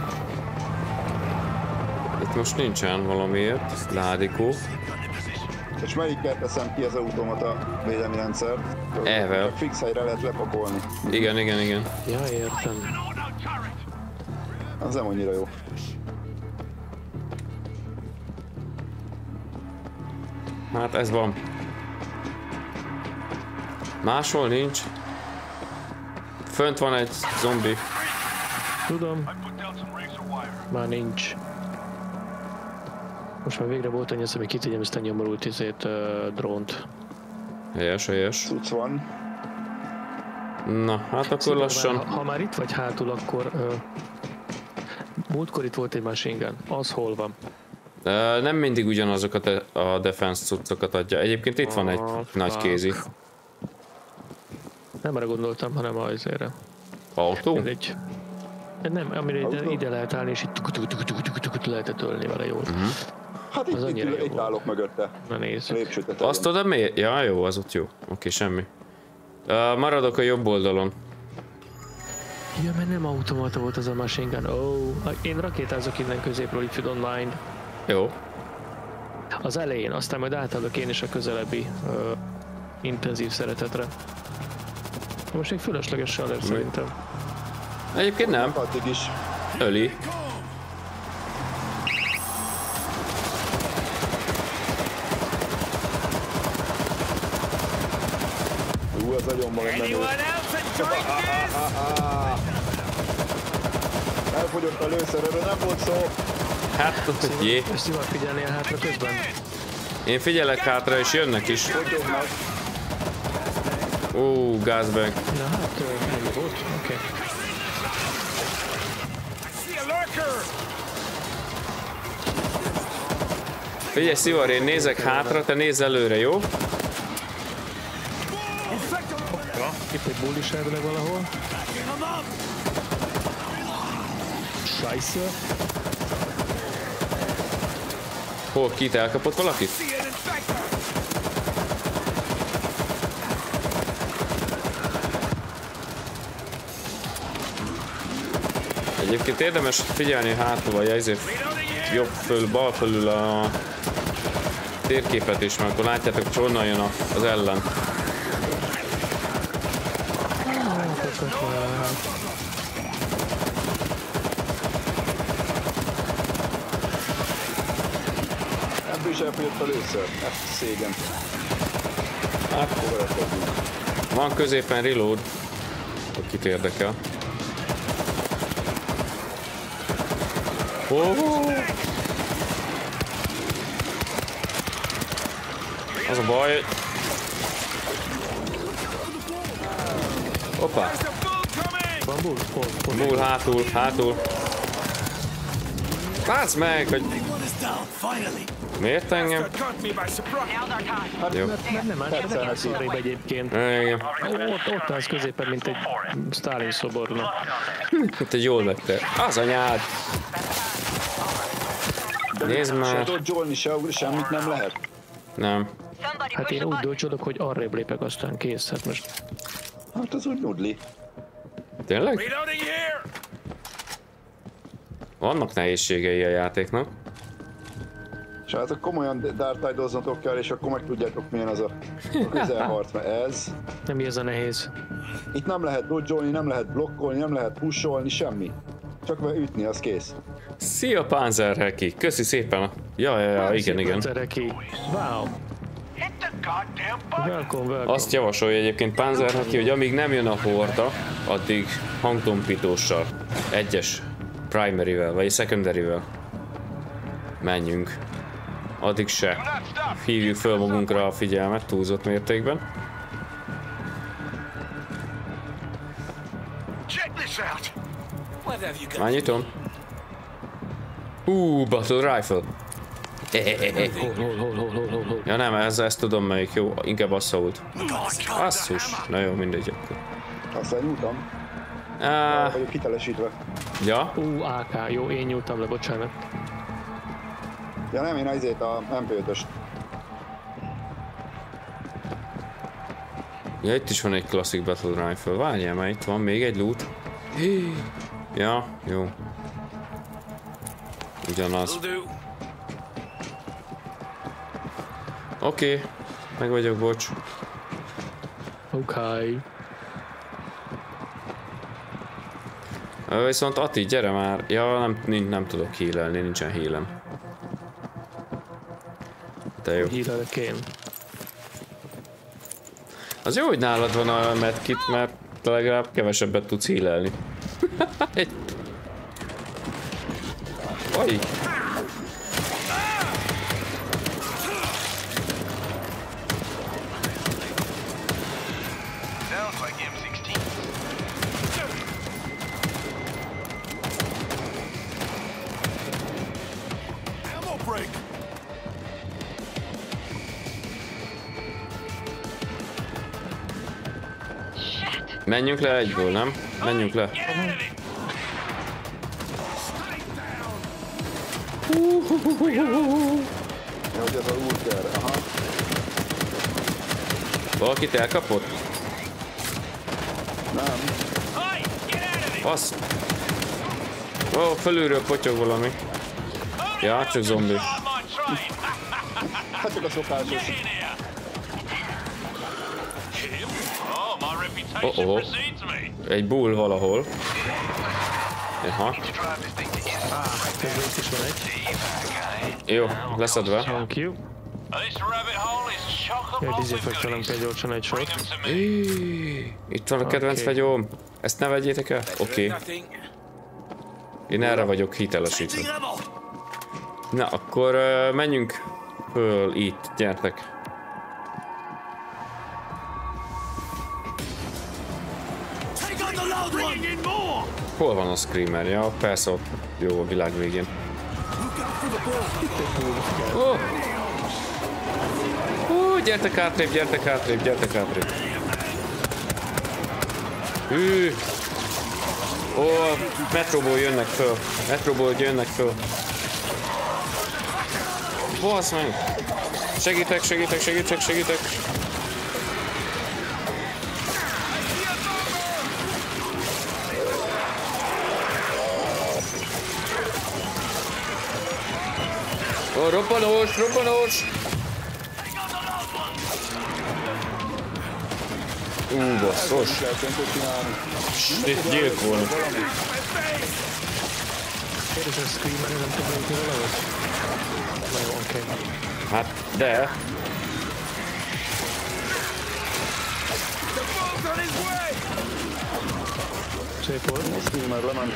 Itt most nincsen valamiért. Ládikó. És melyikkel teszem ki az automata védelmi rendszer? Evel. Fix helyre lehet lepakolni. Igen, igen, igen. Ja, értem. Az nem annyira jó. Hát ez van. Máshol nincs. Fönt van egy zombi. Tudom. Már nincs. Most már végre volt annyi, hogy kitegyem ezt a nyomorult izét, uh, drónt. Helyes, helyes. Cucc van. Na, hát akkor lassan. Ha, ha már itt vagy hátul, akkor... Uh, múltkor itt volt egy machine gun. Az hol van? Uh, nem mindig ugyanazokat a a defense cuccokat adja. Egyébként itt van egy Ah, nagy fuck. kézi. Nem arra gondoltam, hanem azért. Autó? Mindegy. Nem, amire ide, Autó? ide lehet állni, és itt tuk, tuk, tuk, tuk, tuk, tuk, lehetett ölni vele jól. Uh-huh. Hát itt, Az itt, annyira itt, jó itt volt. állok mögötte. Na nézzük. Lépcsőtetején. Azt oda miért? Ja, jó, az ott jó. Oké, semmi. Uh, maradok a jobb oldalon. Ja, mert nem automata volt az a machine gun. Oh, én rakétázok innen középről, if you don't mind. Jó. Az elején, aztán majd átállok én is a közelebbi uh, intenzív szeretetre. Most még fölösleges saller szerintem. Egyébként nem. Addig is. Öli. Ú, az nagyon magad menő. Anyone else enjoying this? Elfogyott a lőszer, erről nem volt szó. Hát, jé. Ezt jól figyelnél hátra közben? Én figyelek hátra, és jönnek is. Hogy jönnek? Ó, gázbag. Na hát, ennyi volt, oké. Okay. Figyelj, Szivar, én nézek hátra, te nézz előre, jó? Itt egy bull is elvileg valahol. Scheisse. Hol, kit elkapott valakit? Egyébként érdemes figyelni hátul, vagy ezért jobb föl, bal fölül a térképet is, mert akkor látjátok, hogy honnan jön az ellen. Ebből is elfogyott először, ez szégyen. Hát, van középen reload, akit érdekel. Oh! Az a baj. Hoppá! Van bull? Hol? Hol? Bull hátul, hátul. Látsz meg, hogy... Miért engem? Hát, jó. Mert, mert nem áll, nem áll szarrébb egyébként. Igen. Ott, ott állsz középen, mint egy Stalin szoborna. Itt egy jól vette. Az anyád! Nézd se már. dodge-olni, se ugri, semmit nem lehet. Nem. Hát én úgy dolcsolok, hogy arrébb lépek, aztán kész. Hát most... Hát az úgy nudli. Tényleg? Vannak nehézségei a játéknak. És hát komolyan dártájdozzatok kell, és akkor meg tudjátok milyen az a közelharc, mert ez... Nem ez a nehéz. Itt nem lehet dodge-olni, nem lehet blokkolni, nem lehet pusolni, semmi. Csak ütni, az kész. Szia Panzerheki! Köszi szépen! Ja, ja, ja, igen, igen. Panzerheki. Wow. Welcome, welcome. Azt javasolja egyébként Panzerheki, hogy amíg nem jön a horda, addig hangtompítóssal, egyes primaryvel, vagy secondaryvel menjünk. Addig se hívjuk föl magunkra a figyelmet túlzott mértékben. Már nyitom. Hú, battle rifle. Ja nem, ez, ezt tudom melyik, jó, inkább assault. Asszus, na jó, mindegy akkor. Aztán nyújtam. Ah, Vagyok hitelesítve. ja? Ú, á ká, jó, én nyújtam le, bocsánat. Ja nem, én azért a em pé ötöst. Ja, itt is van egy Classic Battle Rifle. Várjál, mert itt van még egy loot. Hí. Ja, jó. Ugyanaz. Oké, okay. Meg vagyok, bocs. Oké. Okay. Viszont Ati, gyere már. Ja, nem, nem, nem tudok healelni, nincsen healem. De jó. Healelek én. Az jó, hogy nálad van a medkit, mert legalább kevesebbet tudsz healelni. Egy... Aj! Menjünk le egyből, nem? Menjünk le. Ja, hogy ez a ulter, aha. Valakit elkapott? Nem. Fasz! Ó, oh, fölülről potyog valami. Ja, csak zombi. Hát csak a szokásos. Oh oh. Egy bull valahol. Aha. Közben is van egy. Jó, leszedve. Thank you. Egy dizinfektelem kell gyorsan egy sort. Itt van a kedvenc Okay. fegyóm. Ezt ne vegyétek el? Oké. Okay. Én erre vagyok hitelesítve. Na, akkor uh, menjünk föl itt, gyertek. Hol van a Screamer? Ja, persze ott. Jó, a világ végén. Oh. Ó, gyertek átrébb, gyertek átrébb, gyertek átrébb. Hű. Ó, metróból jönnek föl. Metróból jönnek föl. Basz meg! Segítek, segítek, segítek, segítek! Ó, robbanós, robbanós! Ú, basszos! Itt gyilkolni. Kérdés, a Screamer nem tud lépni valahogy? Na jó, oké. Hát, de... Szép volt. A Screamer lement.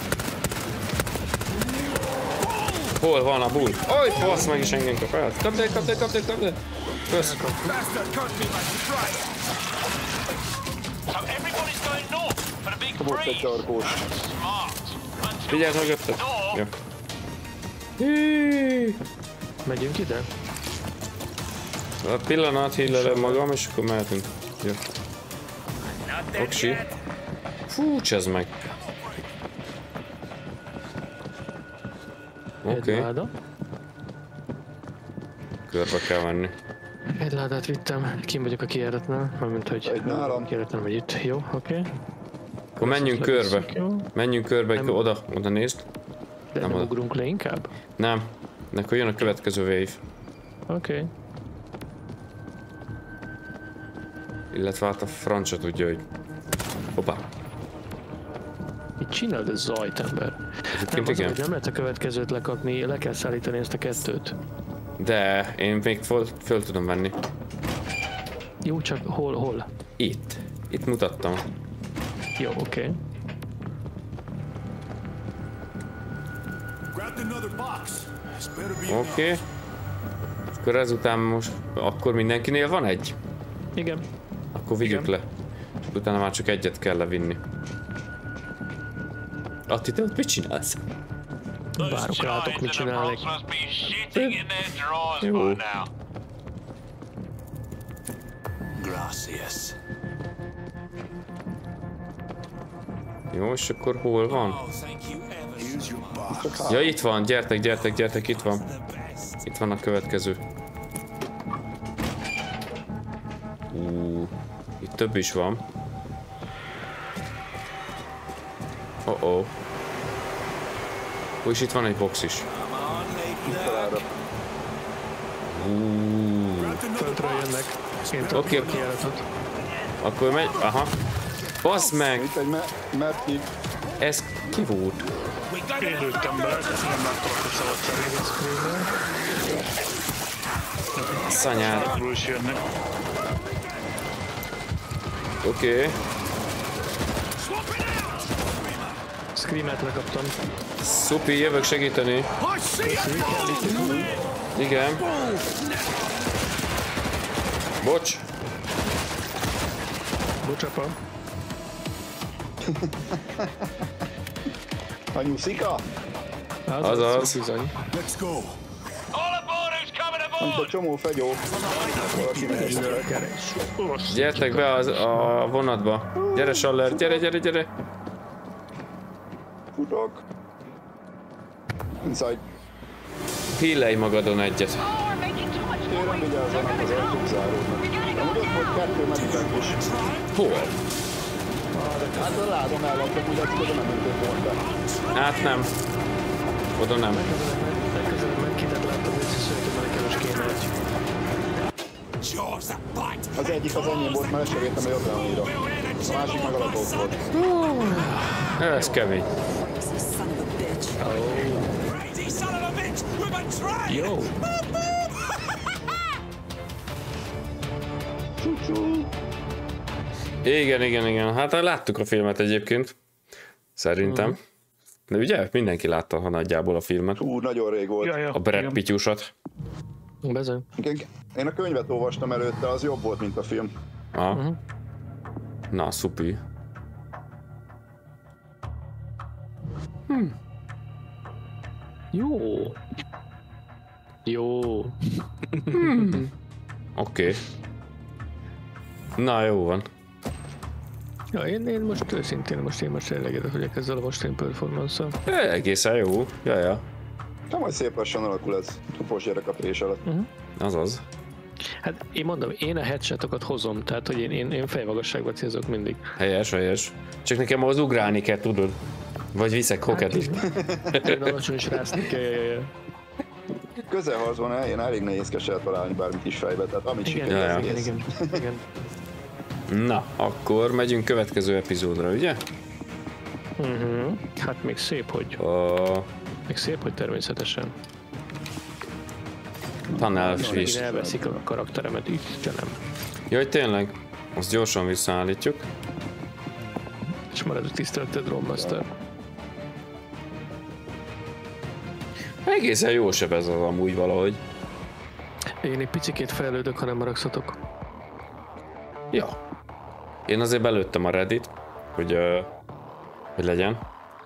Hol van a bull? Oj, basz meg is engem kap el. Kapd el, kapd el, kapd el, kapd el. Kösz. Kapott egy tarkós. Figyelj mögötted. Jó. Hű. Megyünk ide? A pillanat, hillelem magam, és akkor mehetünk. Jó. Oksi. Fú, csezd meg. Oké. Egy Okay. láda. Körbe kell menni. Egy ládát vittem, kim vagyok a kijáratnál, mármint hogy Egy nálam. kijáratnál vagy itt. Jó, oké. Okay. Akkor menjünk körbe. Jó. Menjünk körbe, Nem. oda, oda nézd. De Nem nem, oda. ugrunk le inkább? Nem. Akkor jön a következő wave. Oké. Okay. Illetve hát a francia tudja, hogy... Hoppá. Mit csinálod ez zajt, ember? Egyébként Nem, az, igen. hogy nem lehet a következőt lekapni, le kell szállítani ezt a kettőt. De én még föl, föl tudom venni. Jó, csak hol, hol? Itt. Itt mutattam. Jó, oké. Okay. Oké. Okay. Akkor ezután most... Akkor mindenkinél van egy? Igen. Akkor vigyük Igen. le. Utána már csak egyet kell levinni. Atti, te ott mit csinálsz? Várok rátok, mit csinálnék. Jó. Jó, és akkor hol van? Ja, itt van, gyertek, gyertek, gyertek, itt van. Itt van a következő. Ú, itt több is van. Oh oh. Ó, és itt van egy box is. Ú, Földről jönnek. Én Oké. tartom a kijáratot. akkor megy, aha. Bassz meg! Itt egy me Merti. Ez ki volt? Én lőttem be, nem láttam a szavat szerint. Szanyád. Hátról is jönnek. Oké. Okay. Screamet lekaptam. Szupi, jövök segíteni. Igen. Bocs. Bocsapa. A nyuszika? Azaz. Bizony. Mint a csomó fegyó. Valaki megy este. Gyertek be az, a vonatba. Gyere, Saller, gyere, gyere, gyere. Futok. Inside. Hillelj magadon egyet. Kérem, vigyázzanak, az ajtók záródnak. Amúgy ott volt kettő meditek is. Hol? Hát a láda mellett, amúgy ezt oda nem mentők volt be. Hát nem. Oda nem. Legközelebb meg kitet láttam, hogy szerintem melkeres kéne egy. Az egyik az enyém volt, mert esegéltem a jobbra. A másik meg alapok volt. Ez kemény. Jó. Igen, igen, igen. Hát láttuk a filmet egyébként. Szerintem. De ugye mindenki látta ha nagyjából a filmet. Hú, nagyon rég volt. Ja, ja, A Brad igen. Pittyusat. Bezony. Én a könyvet olvastam előtte, az jobb volt, mint a film. Aha. Na, szupi. Jó. Jó. Hmm. Oké. Okay. Na, jó van. Ja, én, én most őszintén, most én most elégedett vagyok ezzel a mostani performance-szal. Egészen jó. Ja, ja. Nem, majd szép lassan alakul ez a posgyerek a prés alatt. Uh-huh. Azaz. Hát én mondom, én a headshotokat hozom, tehát hogy én, én, én fejmagasságba célzok mindig. Helyes, helyes. Csak nekem ahhoz ugrálni kell, tudod? Vagy viszek hokedit. Én alacsony is rászni kell. Közelharcban ilyen elég nehézkes eltalálni bármit is fejbe, tehát amit Igen, sikerül, ja, az ja. igen, egész. igen, igen. Na, akkor megyünk következő epizódra, ugye? Uh-huh. Hát még szép, hogy. A Még szép, hogy természetesen. Tanelf Én is. elveszik a karakteremet, Istenem. Jaj, tényleg? Azt gyorsan visszaállítjuk. És marad a tiszteleted, Rommaster. Egészen jó seb ez az amúgy valahogy. Én egy picikét fejlődök, ha nem maragszatok. Ja. Én azért belőttem a Reddit, hogy, uh, hogy legyen.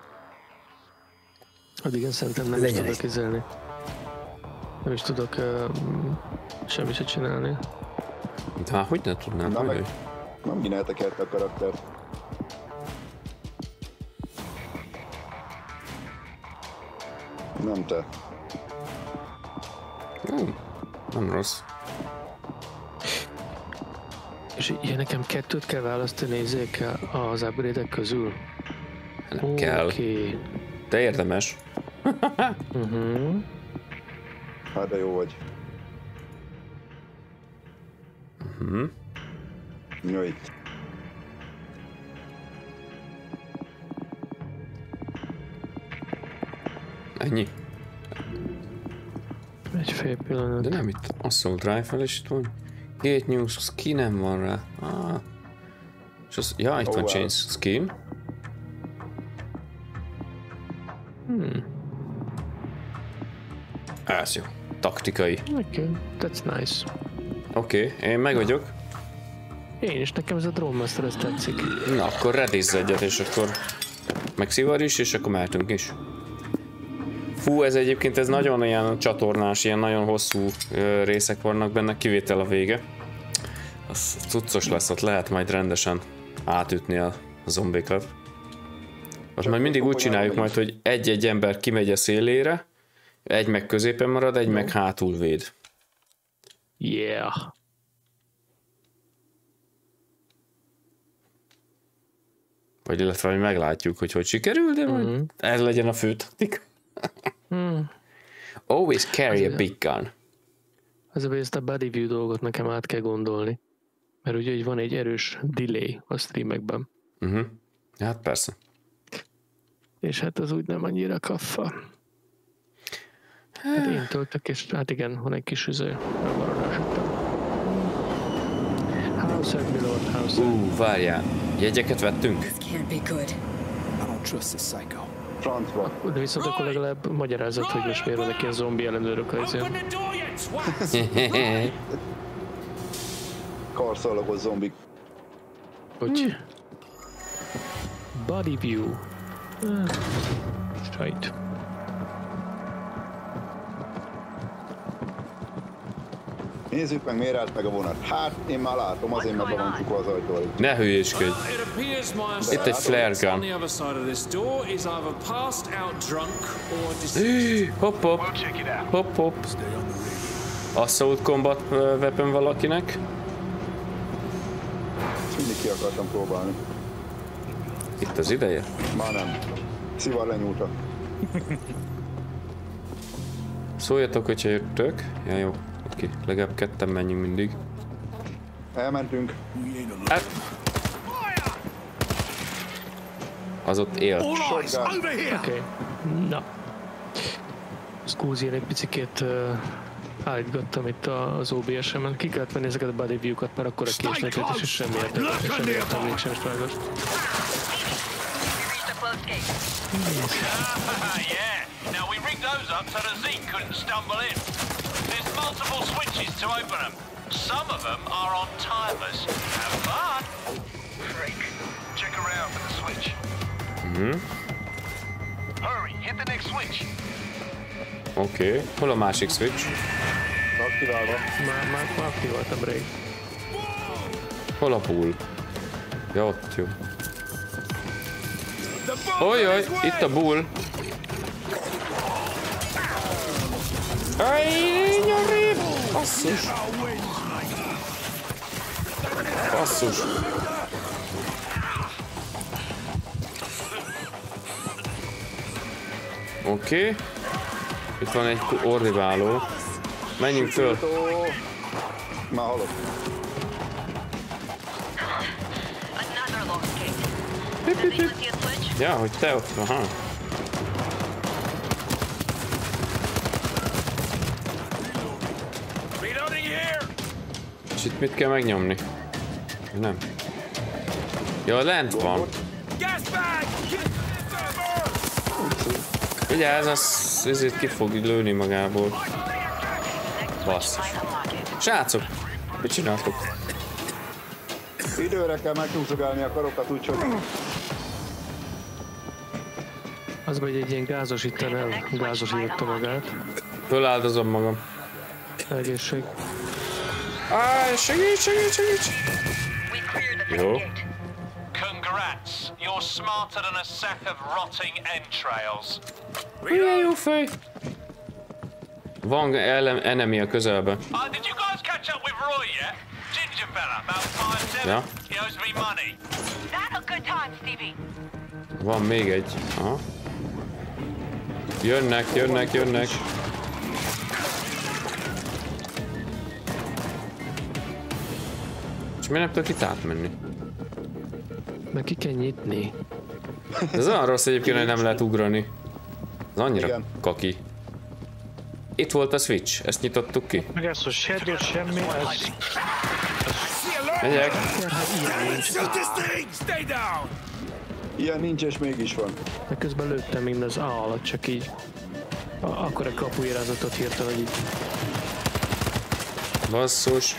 Addig én szerintem nem is tudok kezelni. Nem is tudok uh, semmit se csinálni. De hát hogy ne tudnám? Na, Hogy, meg- hogy? Nem gineltekerte a karaktert. Nem te. Nem, nem rossz. És ilyen nekem kettőt kell választani nézzékkel az upgrade-ek közül. Nem kell. Oké. De érdemes. Uh-huh. Hát de jó vagy. Mhm. Jöjj itt. Ennyi. Egy fél pillanat. De nem itt Assault Rifle is itt van. Gate News skinem van rá. Ah. És az, ja, itt Oh, van wow. Chain Skin. Hmm. Ez jó. Taktikai. Oké, okay. That's nice. Oké, okay, én meg vagyok. Én is, nekem ez a Drone Master, ez tetszik. Na, akkor redizz egyet, és akkor megszivar is, és akkor mehetünk is. Fú, ez egyébként ez nagyon ilyen csatornás, ilyen nagyon hosszú ö, részek vannak benne, kivétel a vége. Az cuccos lesz, ott lehet majd rendesen átütni a zombikat. Most majd mindig úgy csináljuk majd, hogy egy-egy ember kimegy a szélére, egy meg középen marad, egy meg hátul véd. Yeah. Vagy illetve hogy meglátjuk, hogy hogy sikerül, de majd Mhm. ez legyen a fő taktika. Hmm. Always carry a Azért- big gun. Az a ezt a body view dolgot nekem át kell gondolni. Mert ugye hogy van egy erős delay a streamekben. Uh-huh. Hát persze. És hát az úgy nem annyira kaffa. Hát én töltök, és hát igen, van egy kis üző elmaradás után. House at Milord, house at... Ú, várjál. Jegyeket vettünk? This can't be good. I don't trust this psycho. Francba. De viszont akkor legalább magyarázat, hogy most miért vannak ilyen zombi ellenőrök az ilyen. Open the door, you twat! Karszalagos zombik. Hogy? Body view. Ah, Sajt. Nézzük meg, miért állt meg a vonat. Hát, én már látom, azért mert be van csukva az ajtó. Ne hülyéskedj. Well, it appears my Itt egy flare associate on gun. the other side of this door is either passed out drunk or deceased. Hopp, hopp. Hopp, hopp. Assault combat uh, weapon valakinek. Ezt mindig ki akartam próbálni. Itt az ideje. Már nem. Szivar lenyúlta. Szóljatok, hogyha jöttök. Ja, jó. Oké, legalább ketten menjünk mindig. Elmentünk. Hát. Az ott él. Shotgun. Oké. Okay. Na. Scusi, én egy picikét uh, állítgattam itt a- az o bé es-emen. Ki kellett venni ezeket a body view-kat, mert akkor a késnek és semmi értelme, semmi értelme, még sem spágos. We reached a closed gate. Yeah. Now we rigged those up so the Zeke couldn't stumble in. There's multiple switches to open them. Some of them are on timers. Have fun. Freak. Check around for the switch. Mhm. Hurry, hit the next switch. Oké. Okay. Hol a másik switch? Aktiválva. Már, már, már aktiváltam rég. Hol a pool? Ja, ott jó. Ojjaj, itt a bull. Ajj, nyomrébb! Basszus! Basszus! Oké. Okay. Itt van egy ordiváló. Menjünk föl. Már halok. Ja, hogy te ott, aha. És itt mit kell megnyomni? Nem. Ja, lent van. Ugye ez az, ezért ki fog lőni magából. Basszus. Srácok, mit csináltok? Időre kell megnyúzogálni a karokat, úgyhogy... Az vagy egy ilyen gázos itten el, gázosította magát. Föláldozom magam. Egészség. Áj, segíts, segíts, segíts! Jó. Congrats, you're smarter than a sack of rotting entrails. Milyen jó fej! Van enemy a közelben. Uh, did you guys catch up with Roy yet? Ginger fella, about five seven. Ja. He owes me money. Not a good time, Stevie. Van még egy. Aha. Jönnek, jönnek, jönnek. És miért nem tudok itt átmenni? Meg ki kell nyitni. Ez olyan rossz egyébként, hogy nem lehet ugrani. Ez annyira Igen. kaki. Itt volt a switch, ezt nyitottuk ki. Meg ez, hogy serdül semmi, ez... Megyek. Ilyen nincs és mégis van. De közben lőttem mind az A alatt, csak így. A, akkor a kapuérázatot hirtelen, hogy így. Basszus.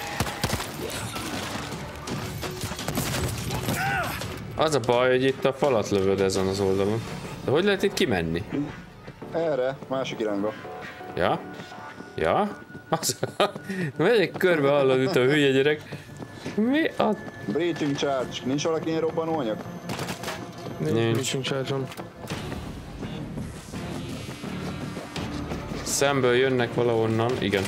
Az a baj, hogy itt a falat lövöd ezen az oldalon. De hogy lehet itt kimenni? Erre, másik irányba. Ja? Ja? Az, megyek körbe, hallod itt a hülye gyerek. Mi a... Breaching charge. Nincs valaki ilyen robbanóanyag? Nincs. Nincs charge-on. Szemből jönnek valahonnan, igen.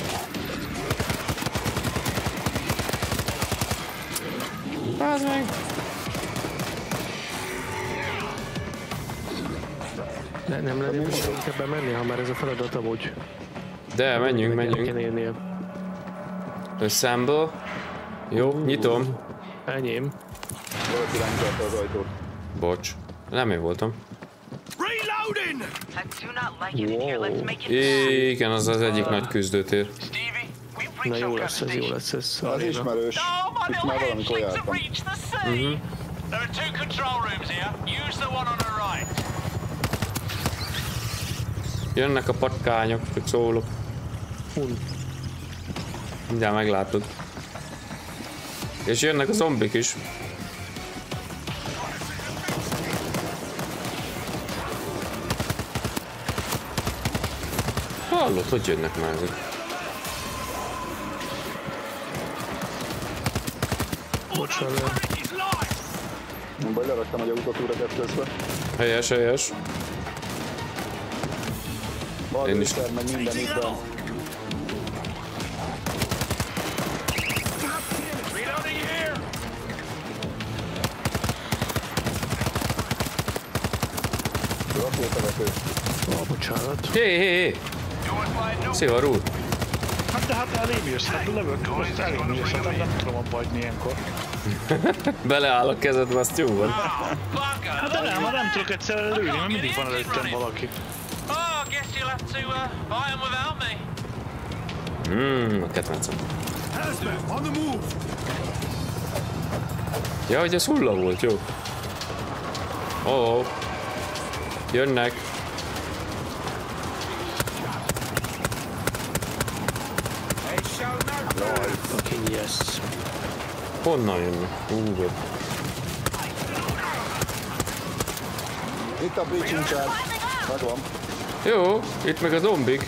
Bázd meg! Ne, nem lehet inkább bemenni, ha már ez a feladat amúgy. De, menjünk, Meg kell menjünk. érnie. Assemble. Jó, nyitom. Enyém. Valaki rányította az ajtót. Bocs. Nem én voltam. I do not like it here. Let's make it. Igen, az az egyik nagy küzdőtér. Stevie, we Na reach jó some lesz kind ez, of jó lesz ez. Az Aréna. ismerős. Oh, my Itt little már valamikor hatchlings have jártam. reached the sea. There are two control rooms here. Use the one on the right. Jönnek a patkányok, csak szólok. Hun. Mindjárt meglátod. És jönnek a zombik is. Hallod, hogy jönnek már ezek? Bocsánat. Nem baj, leraktam egy autótúrakat közben. Helyes, helyes. Én is. Balliszer, meg minden itt van. Rakótevető. Ó, bocsánat. Hé, hé, hé! Szigorú! Hát de hát elém jössz, hát lövök, most elém jössz, hát nem tudom abba hagyni ilyenkor. Beleáll a kezedbe, azt jó van. Hát de nem, hát nem tudok egyszerűen lőni, mert mindig van előttem valaki. Oh, I guess you'll have to uh, buy them without me. Mmm, a kedvencem. Ja, hogy ez hulla volt, jó. Ó, oh, jönnek. Fucking yes. Honnan jönnek? Ú, vagy. Itt a breaching charge. Megvan. Jó, itt meg a zombik.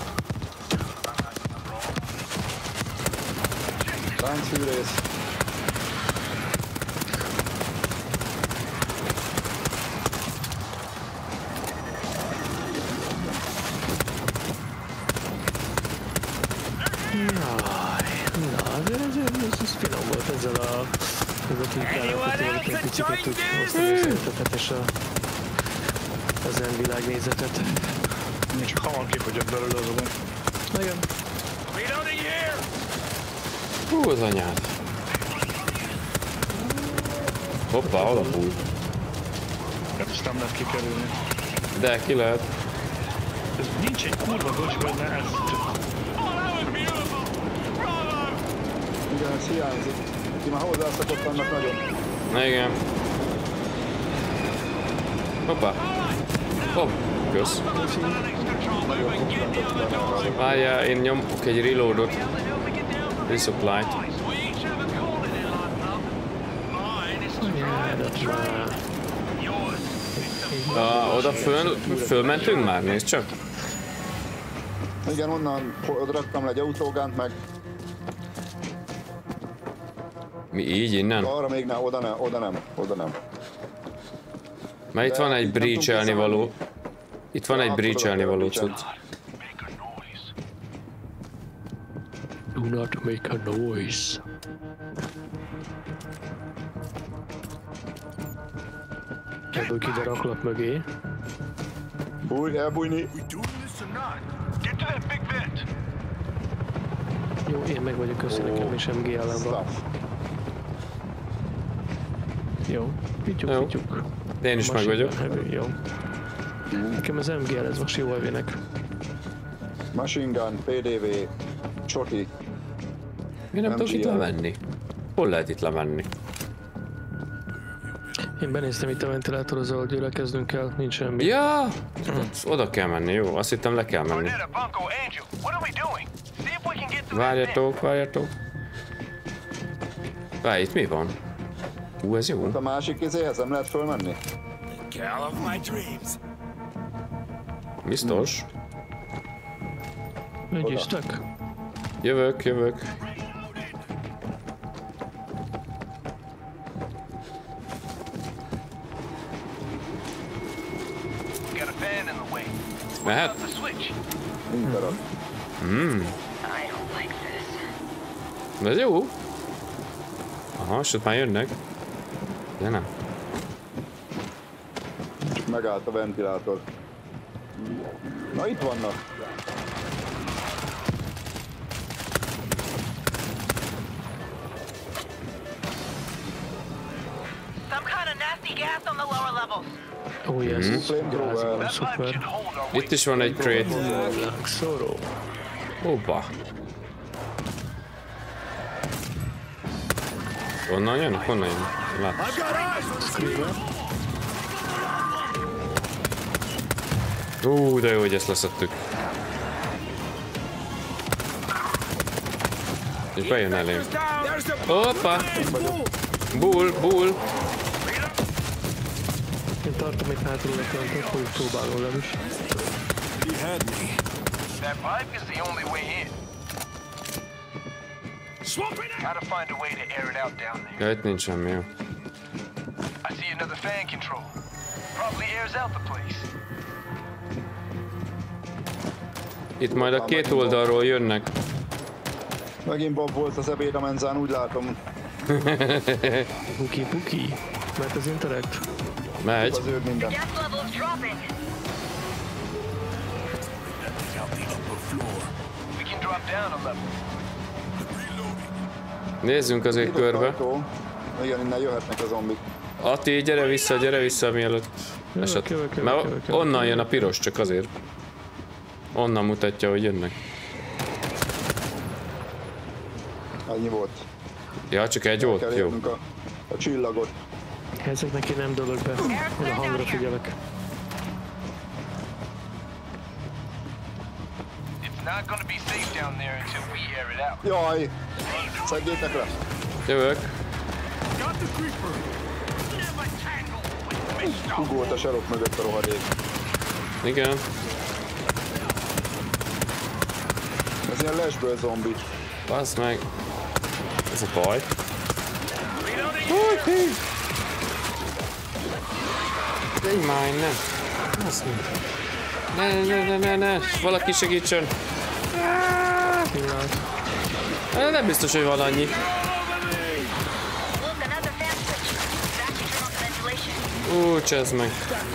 Láncfűrész. Na, de ez, ez, ez finom volt ezzel a... Ez a klikállat, hogy egy picit úgy osztani a szeretetet és a... a zen világnézetet. Én csak hamar kifogyok belőle azonban. Igen. Hú, az anyád. Hoppá, alapul. Hát ezt nem lehet kikerülni. De ki lehet. Ez nincs egy kurva gocs benne, ez csak... Igen, ez hiányzik. Ki már hozzászokott annak nagyon. Na igen. Hoppá. Hopp, kösz. Várjál, én nyomok egy reloadot. Resupply-t. Ah, oda föl, fölmentünk már? Nézd csak. Igen, onnan oda raktam le egy autógánt, meg Mi így innen? arra még ne, oda nem, oda nem, oda nem. Mert itt van egy breach-elni való. Itt van egy breach-elni való cucc. Do not make a noise. Ebből ki raklap mögé. Bújj, elbújni. Jó, én meg vagyok, köszi nekem is em gé ellenben. Jó, fityuk, Jó. fityuk. Én is meg vagyok. Jó. Nekem az em gé el, ez most jó elvének. Machine gun, pé dé vé, csoti. Mi nem Nem tudok itt csinál. lemenni? Hol lehet itt lemenni? Én benéztem itt a ventilátorhoz, ahol győre kezdünk el, nincs semmi. Ja! Oda kell menni, jó? Azt hittem le kell menni. Várjatok, várjatok. Várj, itt mi van? Hú, ez jó. A másik izéhez nem lehet fölmenni? Biztos? Ügyistek? Jövök, jövök. Mehet? Nincs darab. Mm. De ez jó. Aha, és ott már jönnek. De nem. Csak megállt a ventilátor. Na itt vannak. Some kind of nasty gas on the lower levels. Ó, yes. Flamethrower. Szuper. Itt is van egy crate. Szoró. Hoppa. Honnan jönnek? Honnan jönnek? Látom. Ú, de jó, hogy ezt leszettük. És bejön elém. Hoppa! Bull, bull! Én tartom egy hátul lekentet, hogy próbálom le is. That pipe is the only way in. Gotta find a way to air it out down there. Ja, itt nincs semmi, jó. I see another fan control. Probably airs out the place. Itt majd a két oldalról jönnek. Megint Bob volt az ebéd a menzán, úgy látom. Puki, puki. Mert az interact. Megy. Az őr minden. Gas level's dropping. We can drop down a level. Nézzünk azért Nyitott körbe. ajtó. Igen, innen jöhetnek a zombik. Ati, gyere vissza, gyere vissza, mielőtt esett. jövök, jövök, Mert jövök, jövök, onnan jövök. jön a piros, csak azért. Onnan mutatja, hogy jönnek. Annyi volt. Ja, csak egy volt? Kell Jó. érnünk a, a csillagot. Ezeknek én nem dölök be. Én a hangra figyelek. It's not gonna be safe down there until we air it out. Jaj! Szedjétek le! Jövök. Hugolt a sarok mögött a rohadék. Igen. Ez ilyen lesből zombi. Baszd meg. Ez a baj. Húj, de már nem. Baszd meg. Ne, ne, ne, ne, ne. Valaki segítsen. Ah, nem biztos, hogy van annyi. Ú, csezd meg.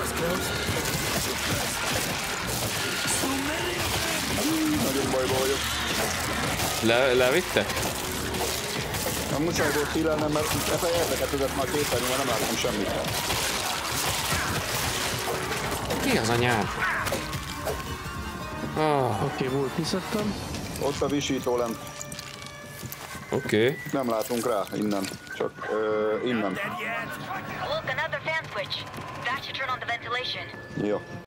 Nagyon bajba vagyok. Le, levitte? Nem muszáj volt hílelnem, mert e érdekeltezett már képernyőn, mert nem láttam semmit. Mi az anyád? Oh. Oké, okay, volt kiszedtem. Ott a visító lent. Oké. Okay. Nem látunk rá innen, csak uh, innen. Look, another fan switch. That should turn on the ventilation. Jó.